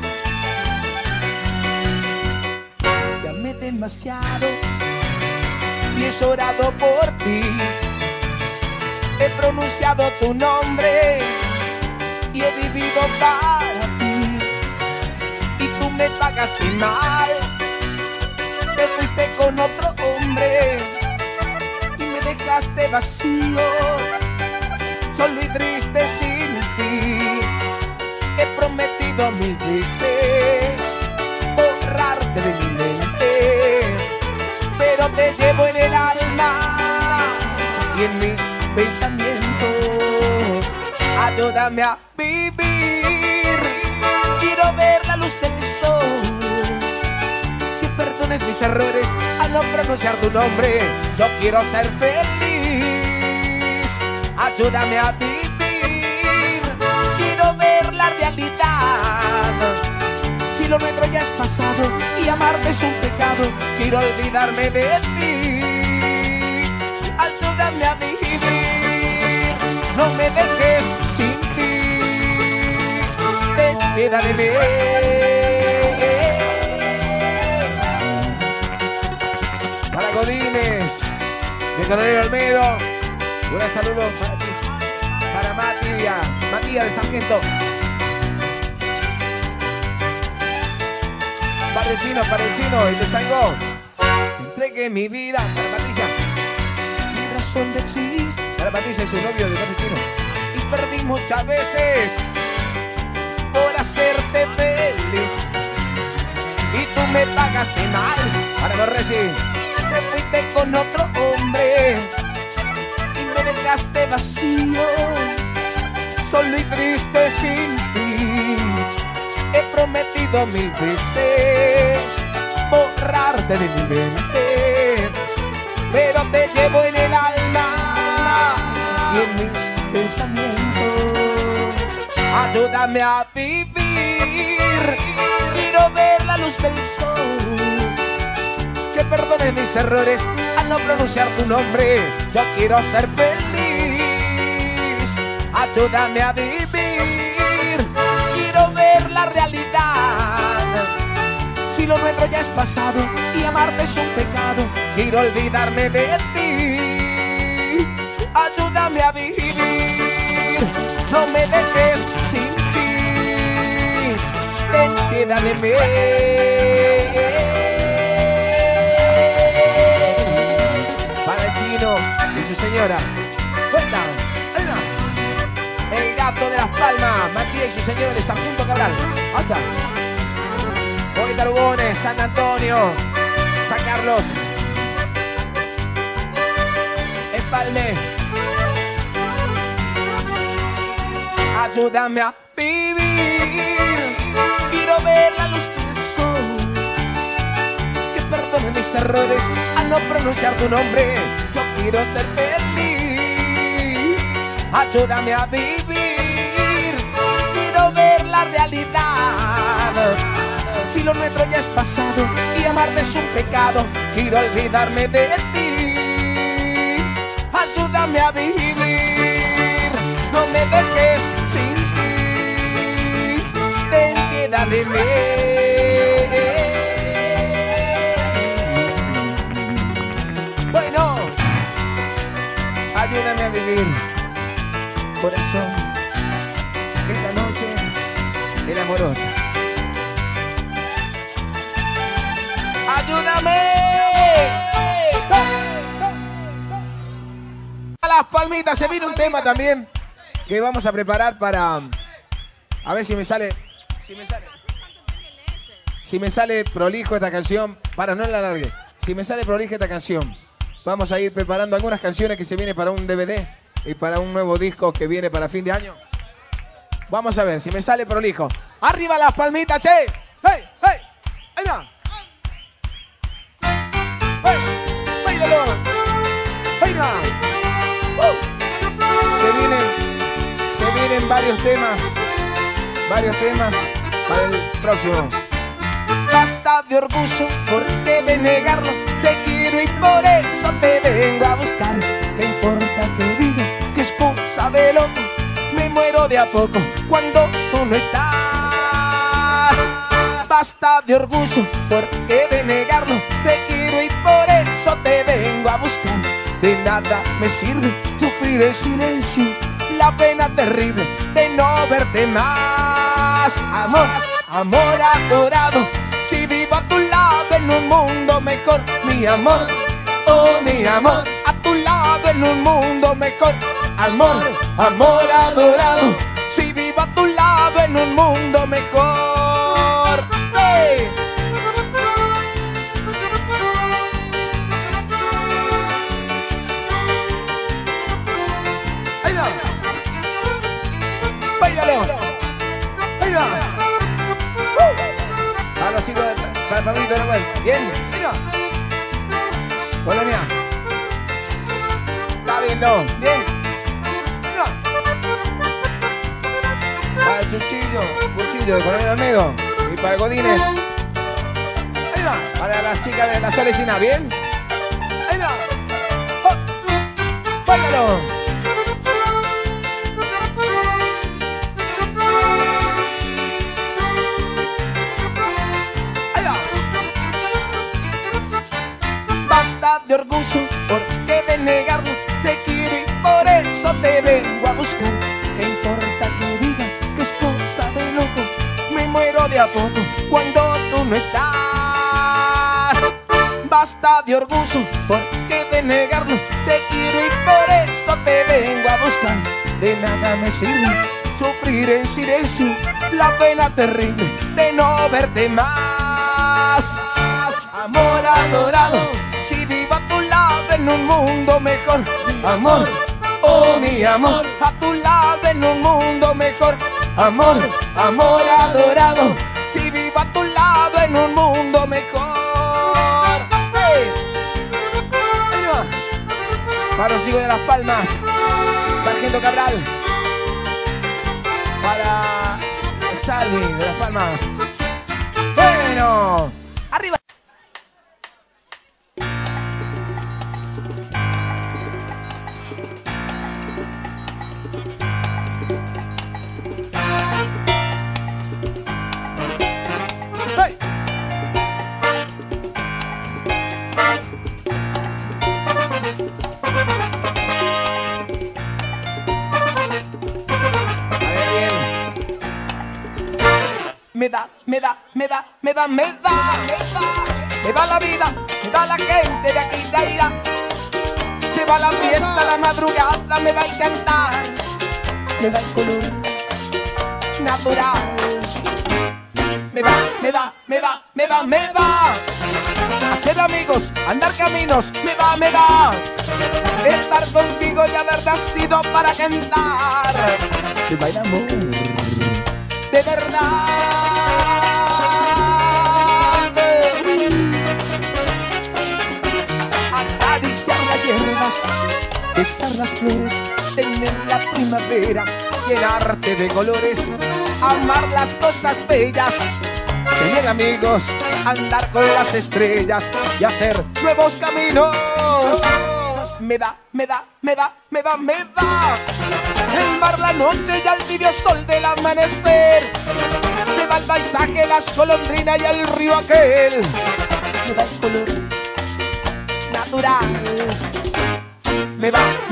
Te amé demasiado y he llorado por ti. He pronunciado tu nombre y he vivido para ti. Y tú me pagaste mal, te fuiste con otro hombre. Dejaste vacío, solo y triste sin ti. He prometido mil veces borrarte de mi mente, pero te llevo en el alma y en mis pensamientos. Ayúdame a vivir, quiero ver la luz del sol. Que perdones mis errores al no pronunciar tu nombre. Yo quiero ser feliz, ayúdame a vivir. Quiero ver la Si lo nuestro ya es pasado y amarte es un pecado, quiero olvidarme de ti. Ayúdame a vivir, no me dejes sin ti. Ten piedad de mí. Para Godínez, de Coronel Olmedo, un saludo para ti, para Matías de Sargento. Para el chino, y te salgo. Entregué mi vida para Patricia. Mi razón de existir. Para Patricia y su novio de Papi Chino. Y perdí muchas veces por hacerte feliz. Y tú me pagaste mal. Para los Reci. Te fuiste con otro hombre y me dejaste vacío, solo y triste sin ti. He prometido 1000 veces borrarte de mi mente, pero te llevo en el alma y en mis pensamientos. Ayúdame a vivir, quiero ver la luz del sol. Que perdones mis errores al no pronunciar tu nombre. Yo quiero ser feliz. Ayúdame a vivir, quiero ver la realidad. Si lo nuestro ya es pasado y amarte es un pecado, quiero olvidarme de ti. Ayúdame a vivir, no me dejes sin ti. Ten piedad de mí. Y su señora. Cuenta. El gato de Las Palmas, Matías y su señora de San Junto Cabral. Hasta. Poeta Lugones, San Antonio, San Carlos, Empalme. Ayúdame a vivir, quiero ver la luz del sol. Que perdone mis errores al no pronunciar tu nombre. Yo quiero ser feliz. Ayúdame a vivir, quiero ver la realidad. Si lo nuestro ya es pasado y amarte es un pecado, quiero olvidarme de ti. Ayúdame a vivir, no me dejes sin ti. Ten piedad de mí. Bueno, ayúdame a vivir. Corazón, esta noche de la morocha. ¡Ayúdame! A Las Palmitas se viene un tema también que vamos a preparar para... A ver si me sale... Si me sale prolijo esta canción, para no la alargue. Si me sale prolijo esta canción, vamos a ir preparando algunas canciones que se vienen para un DVD y para un nuevo disco que viene para fin de año. Vamos a ver si me sale prolijo. ¡Arriba Las Palmitas, che! ¡Hey, hey! ¡Ahí va! ¡Hey! ¡Báilalo! ¡Ahí va! Se vienen varios temas para el próximo. Basta de orgullo, ¿por qué de negarlo? Te quiero y por eso te vengo a buscar. ¿Qué importa que diga que es cosa de loco? Me muero de a poco cuando tú no estás. Basta de orgullo, ¿por qué de negarlo? Te quiero y por eso te vengo a buscar. De nada me sirve sufrir el silencio, la pena terrible de no verte más. Amor, amor adorado, si vivo a tu lado en un mundo mejor. Mi amor, oh mi amor, a tu lado en un mundo mejor. Amor, amor adorado, si vivo a tu lado en un mundo mejor. ¡Sí! ¡Ahí va! ¡Báilalo! ¡Ahí va! A los chicos para el Pablito de la web. Bien, mira. Colonia. Está bien, no. Bien. Mira. Para el Cuchillo de Coronel Olmedo. Y para Godínez. Ahí va, para las chicas de la Solecina, ¿bien? Ahí va. Oh, báilalo. Ahí va. Basta de orgullo, ¿por qué de negarlo? Te quiero y por eso te vengo a buscar. ¿Qué importa que diga que es cosa de loco? Me muero de a poco cuando tú no estás. Basta de orgullo, ¿por qué de negarlo? Te quiero y por eso te vengo a buscar. De nada me sirve sufrir en silencio la pena terrible de no verte más. Amor adorado, si vivo a tu lado en un mundo mejor. Amor, oh mi amor, a tu lado en un mundo mejor. Amor, amor adorado, si vivo a tu lado en un mundo mejor. ¡Sí! Ahí va. Para los hijos de Las Palmas, Sargento Cabral. Para Salvi de Las Palmas. Bueno, arriba. Me va la vida, me va la gente de aquí de allá. Me va la fiesta, la madrugada, me va a encantar. Me va el color natural. Me va. Hacer amigos, andar caminos, me va. Estar contigo y haber nacido para cantar. Me va el amor, de verdad. Acariciar las hierbas, besar las flores, tener la primavera, llenarte de colores, amar las cosas bellas, tener amigos, andar con las estrellas y hacer nuevos caminos. Me va. El mar, la noche y el tibio sol del amanecer. Me va el paisaje, las golondrinas y el río aquel. Me va el color natural. Me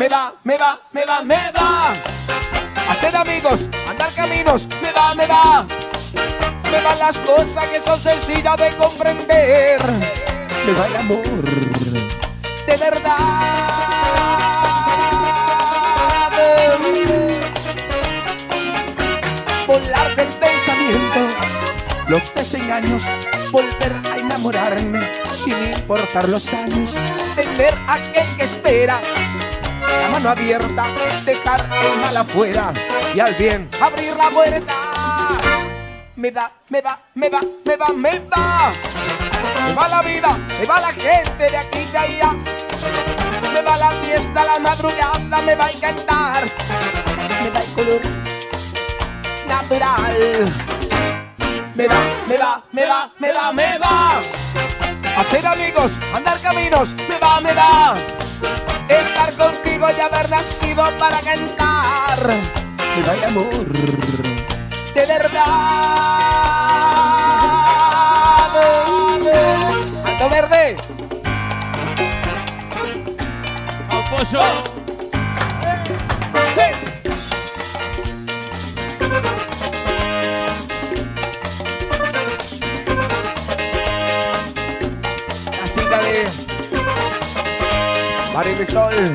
va. Hacer amigos, andar caminos, me va. Me van las cosas que son sencillas de comprender. Me va el amor, de verdad. Volar del pensamiento, los desengaños, volver a enamorarme sin importar los años, tener a aquel que espera, la mano abierta, dejar el mal afuera y al bien abrir la puerta. Me va la vida, me va la gente de aquí y de allá. Me va la fiesta, la madrugada, me va a encantar. Me va el color natural. Me va. Hacer amigos, andar caminos, me va. Estar contigo y haber nacido para cantar. Me va el amor, de verdad. Alto Verde. Apoyo. La chica de Marisol.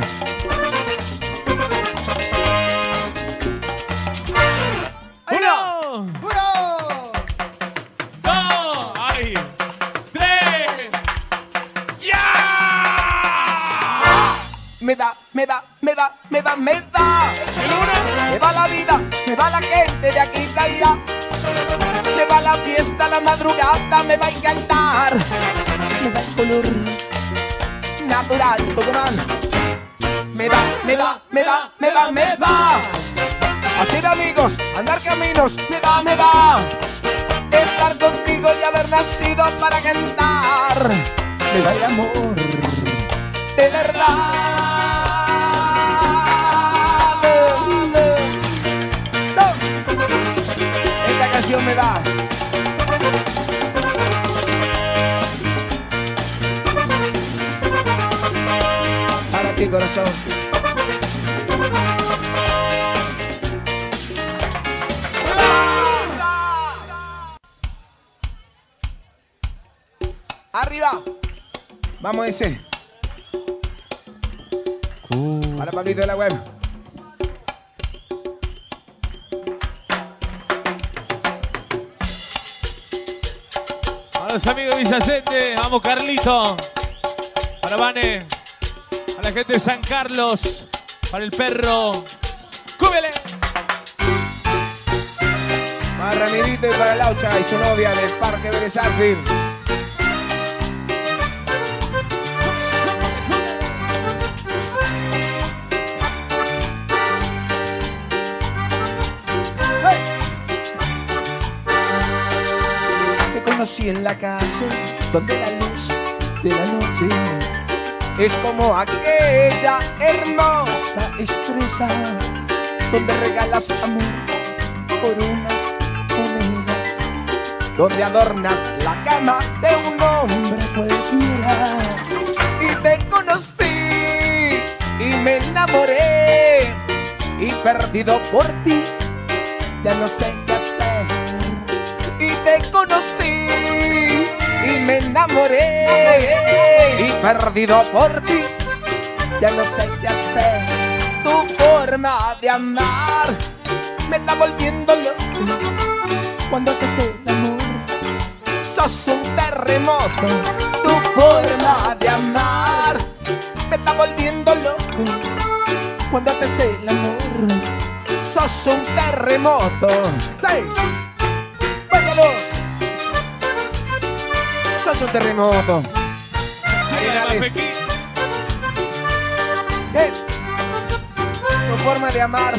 Me va la vida, me va la gente de aquí y de allá. Me va la fiesta, la madrugada, me va a encantar. Me va el color natural, Tucumán. Me va. Hacer amigos, andar caminos, me va. Me estar contigo y haber nacido para cantar. Me da el amor de verdad. Esta canción me va. Para ti, corazón. Arriba. Vamos ese. Para Pablito de la web. A los amigos de Villacente, vamos Carlito. Para Vane. A la gente de San Carlos. Para el perro. ¡Cúbele! Para Ramirito y para Laucha y su novia del Parque Vélez Arfield. Conocí en la calle donde la luz de la noche es como aquella hermosa estrella donde regalas amor por unas monedas, donde adornas la cama de un hombre cualquiera. Y te conocí y me enamoré y perdido por ti ya no sé qué hacer. Y te conocí y me enamoré y perdido por ti ya no sé qué hacer. Tu forma de amar me está volviendo loco. Cuando haces el amor sos un terremoto. Tu forma de amar me está volviendo loco. Cuando haces el amor sos un terremoto. ¡Sí! Sos un terremoto. Arenales. ¿Qué? Tu forma de amar.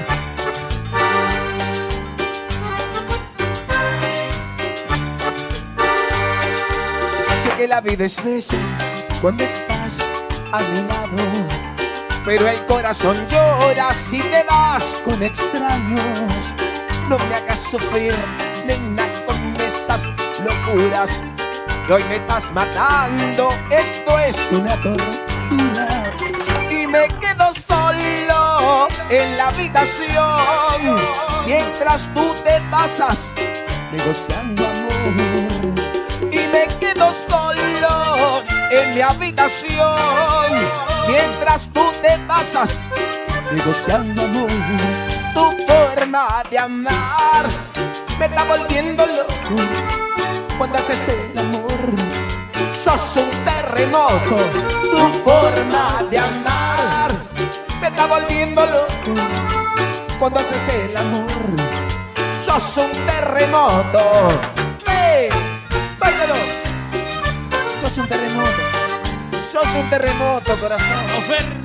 Sé que la vida es bella cuando estás a mi lado, pero el corazón llora si te vas con extraños. No me hagas sufrir, nena, con esas locuras. Y hoy me estás matando, esto es una tortura. Y me quedo solo en la habitación mientras tú te pasas negociando amor. Y me quedo solo en mi habitación mientras tú te pasas negociando amor. Tu forma de amar me está volviendo loco. Cuando haces el amor sos un terremoto. Tu forma de amar me está volviendo loco. Cuando haces el amor sos un terremoto. ¡Sí! ¡Báilalo! Sos un terremoto. Sos un terremoto, corazón. Ofer.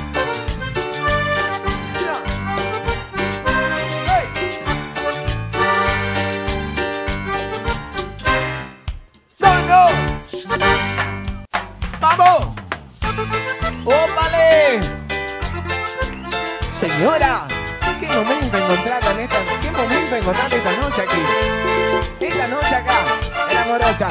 ¡Vamos! ¡Ópale! Señora, qué momento encontrarla en esta, qué momento encontrarla esta noche aquí. Esta noche acá, en Amorosa.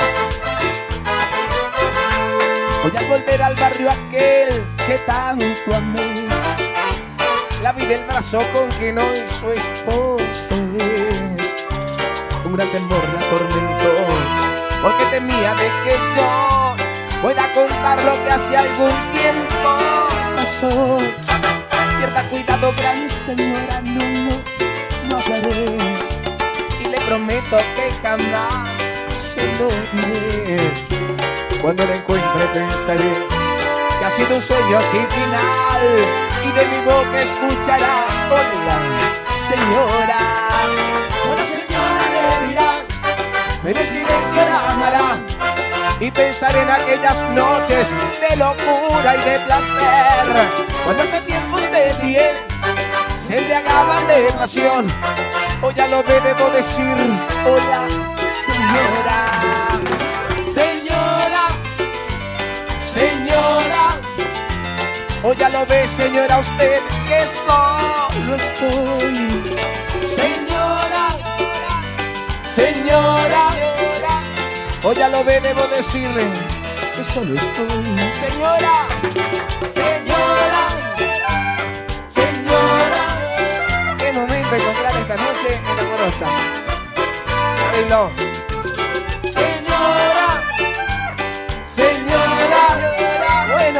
Voy a volver al barrio aquel que tanto amé. La vi del brazo con quien hoy su esposo es. Un gran temor la atormentó, porque temía de que yo pueda contar lo que hace algún tiempo pasó. Pierda cuidado, gran señora, no hablaré. Y le prometo que jamás se lo diré. Cuando la encuentre pensaré que ha sido un sueño sin final, y de mi boca escuchará: hola, señora. Hola, señora, le dirá, pero en silencio la amará. Y pensar en aquellas noches de locura y de placer, cuando hace tiempo usted y él se embriagaban de pasión. Hoy ya lo ve, debo decir: hola, señora, señora, señora. O ya lo ve, señora, usted que solo estoy. Señora, señora. O ya lo ve, debo decirle que solo estoy. Señora, señora, señora. Qué momento encontrar esta noche enamorosa. Bailo. Señora, señora. Bueno.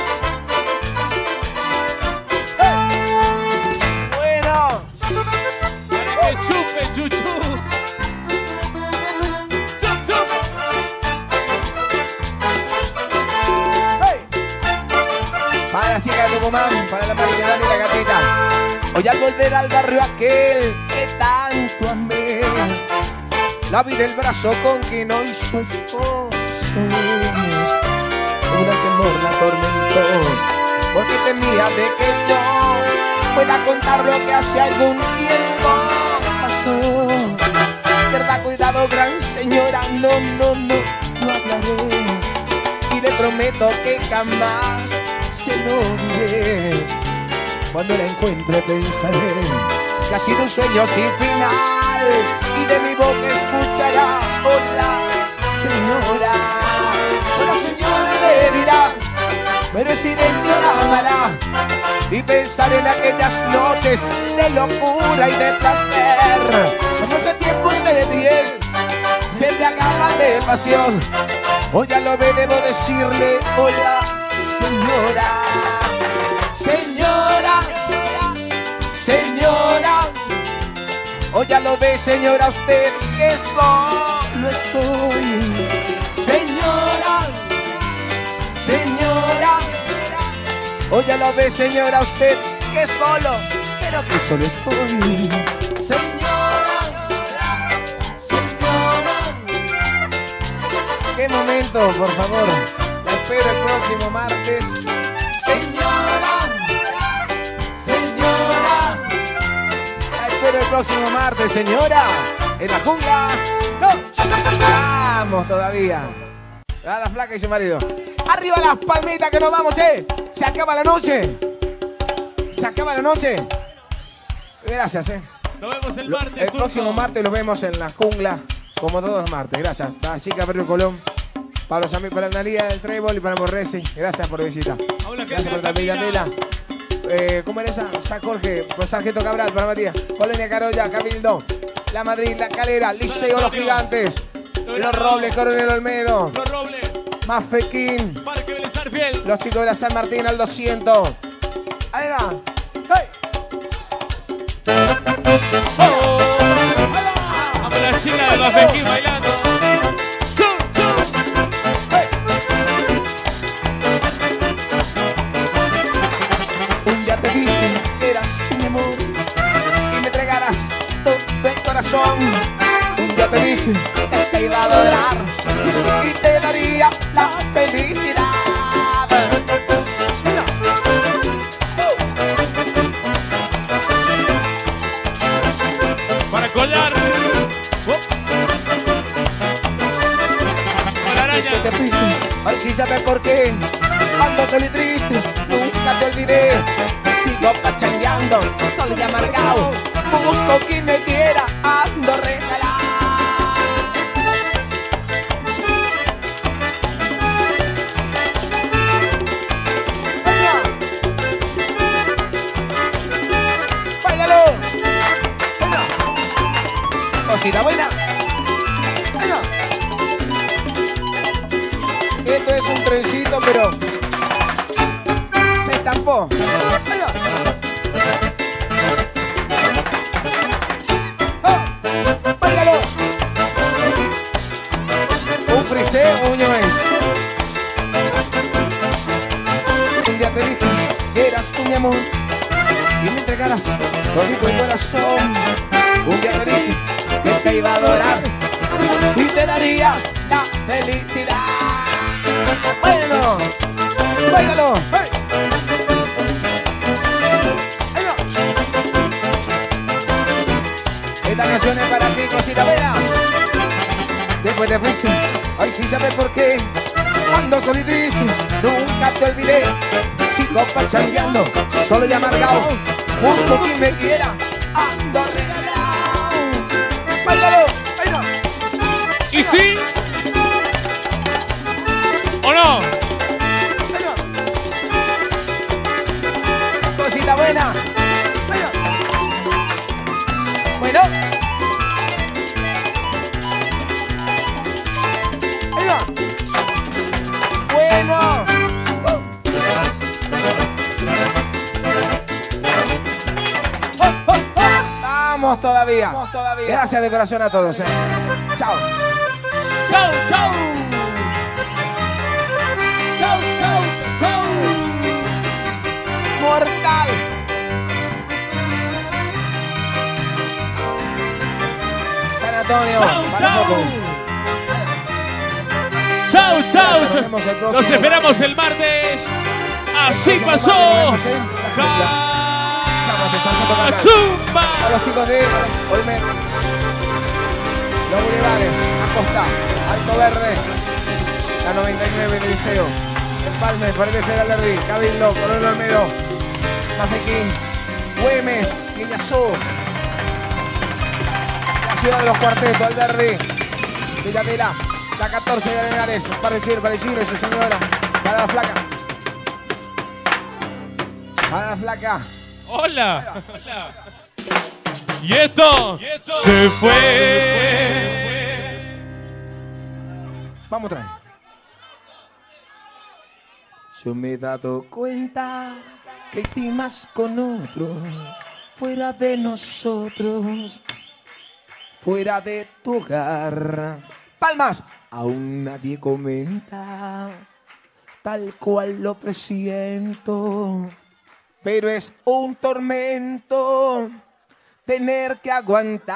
Bueno. Para que chupe, chuchu. Chup, chup. Para la chica de Tucumán, para la María y la gatita. Hoy al volver al barrio aquel que tanto amé, la vi del brazo con quien hoy su esposo es. Un gran temor la atormentó, porque temía de que yo pueda contar lo que hace algún tiempo pasó. Verdad, cuidado, gran señora, no hablaré. Y le prometo que jamás se lo diré. Cuando la encuentre pensaré que ha sido un sueño sin final, y de mi boca escuchará: hola, señora. Hola, señora, le dirá, pero en silencio la amará. Y pensar en aquellas noches de locura y de placer, como hace tiempo usted y él se embriagaban de pasión. Hoy ya lo ve, debo decirle: hola, señora, señora, señora. Hoy ya lo ve, señora, usted que solo estoy. Señora, señora. Hoy ya lo ve, señora, usted que solo, pero que solo estoy. Señora, señora. Qué momento, por favor. La espero el próximo martes. Señora, señora. La espero el próximo martes, señora. En la jungla. No. Vamos todavía. A la flaca y su marido. Arriba las palmitas que nos vamos, che. Se acaba la noche. Se acaba la noche. Gracias, Nos vemos el martes. El próximo martes los vemos en la jungla, como todos los martes. Gracias. Para la chica Pedro Colón, para los amigos, para Analia del Trébol y para Morresi. Gracias por la visita. Gracias por la Villamela. ¿Cómo era esa? San Jorge, pues Sargento Cabral, para Matías. Colonia Carolla, Cabildo, La Madrid, La Calera, Liceo Los Gigantes, Los Robles, Coronel Olmedo, Los Robles, Mafequín, Parque Belezar Fiel, los chicos de la San Martín al 200. Ahí va. ¡Hey! ¡Oh! Vamos la chica de Mafequín bailando. ¡Chum, chum! ¡Hey! Un día te dije que eras mi amor y me entregarás todo el corazón. Un día te dije que te iba a adorar y te daría la felicidad. Para collar. Con la araña. Te fuiste, ay, sí sabes por qué. Ando solo y triste, nunca te olvidé. Sigo pachangueando, solo y amargado. Busco quien me quiera, ando regalado. ¡Báilalo! ¡Venga! Cosita buena. ¡Venga! Esto es un trencito, pero se estampó. ¡Venga! ¡Báilalo! Un frisé, un ñoes. Un día te dije que eras tú mi amor y me entregarás todo tu corazón. Un día te dije que te iba a adorar y te daría la felicidad. Bueno, báilalo. ¡Hey! ¡Ahí va! Esta canción es para ti, cosita buena. después te fuiste. Ay, sí sabes por qué. Ando solo y triste, nunca te olvidé. Sigo pachangueando, solo y amargado. Busco quien me quiera, ando regalado. ¡Báilalo! ¡Baila! ¿Y sí? ¿O no? ¡Baila! Cosita buena. ¡Baila! Bueno. Ahí va. Bueno. Vamos todavía. Gracias de corazón a todos. Chao. ¡Chau, chau! ¡Chau, chau, chau! Mortal. San Antonio. ¡Chau, chau! ¡Chau, chau! Nos vemos el próximo Los esperamos el martes. Así pasó. ¡Zumba! A los chicos de Olmedo, Los Bulevares, Acosta, Alto Verde, la 99 de Liceo, Empalme, Paredes de Alerdi, Cabildo, Coronel Olmedo, Mafequín, Güemes, Guiñazú, la ciudad de los cuartetos, Alberdi, Villatela, la 14 de Arenales, Parechiro y su señora, para la flaca. Para la flaca. ¡Hola! Y esto se fue. Vamos otra vez. Yo me he dado cuenta que intimas con otro, fuera de nosotros, fuera de tu hogar. Palmas. Aún nadie comenta, tal cual lo presiento. Pero es un tormento tener que aguantar.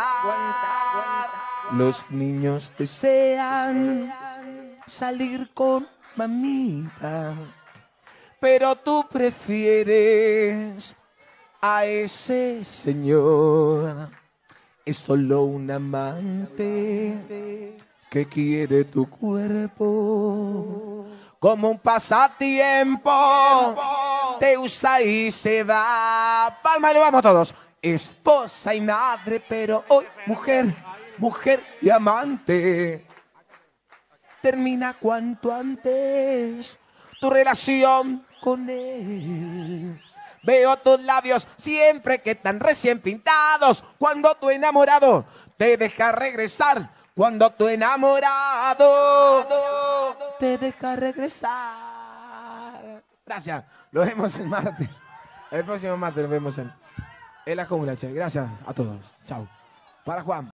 Los niños desean salir con mamita, pero tú prefieres a ese señor. Es solo un amante que quiere tu cuerpo. Como un pasatiempo, te usa y se va. Palma, lo vamos todos. Esposa y madre, pero hoy mujer, mujer y amante. Termina cuanto antes tu relación con él. Veo tus labios siempre que están recién pintados. Cuando tu enamorado te deja regresar. Cuando tu enamorado te deja regresar. Gracias. Lo vemos el martes. El próximo martes nos vemos en La Jungla, che. Gracias a todos. Chao. Para Juan.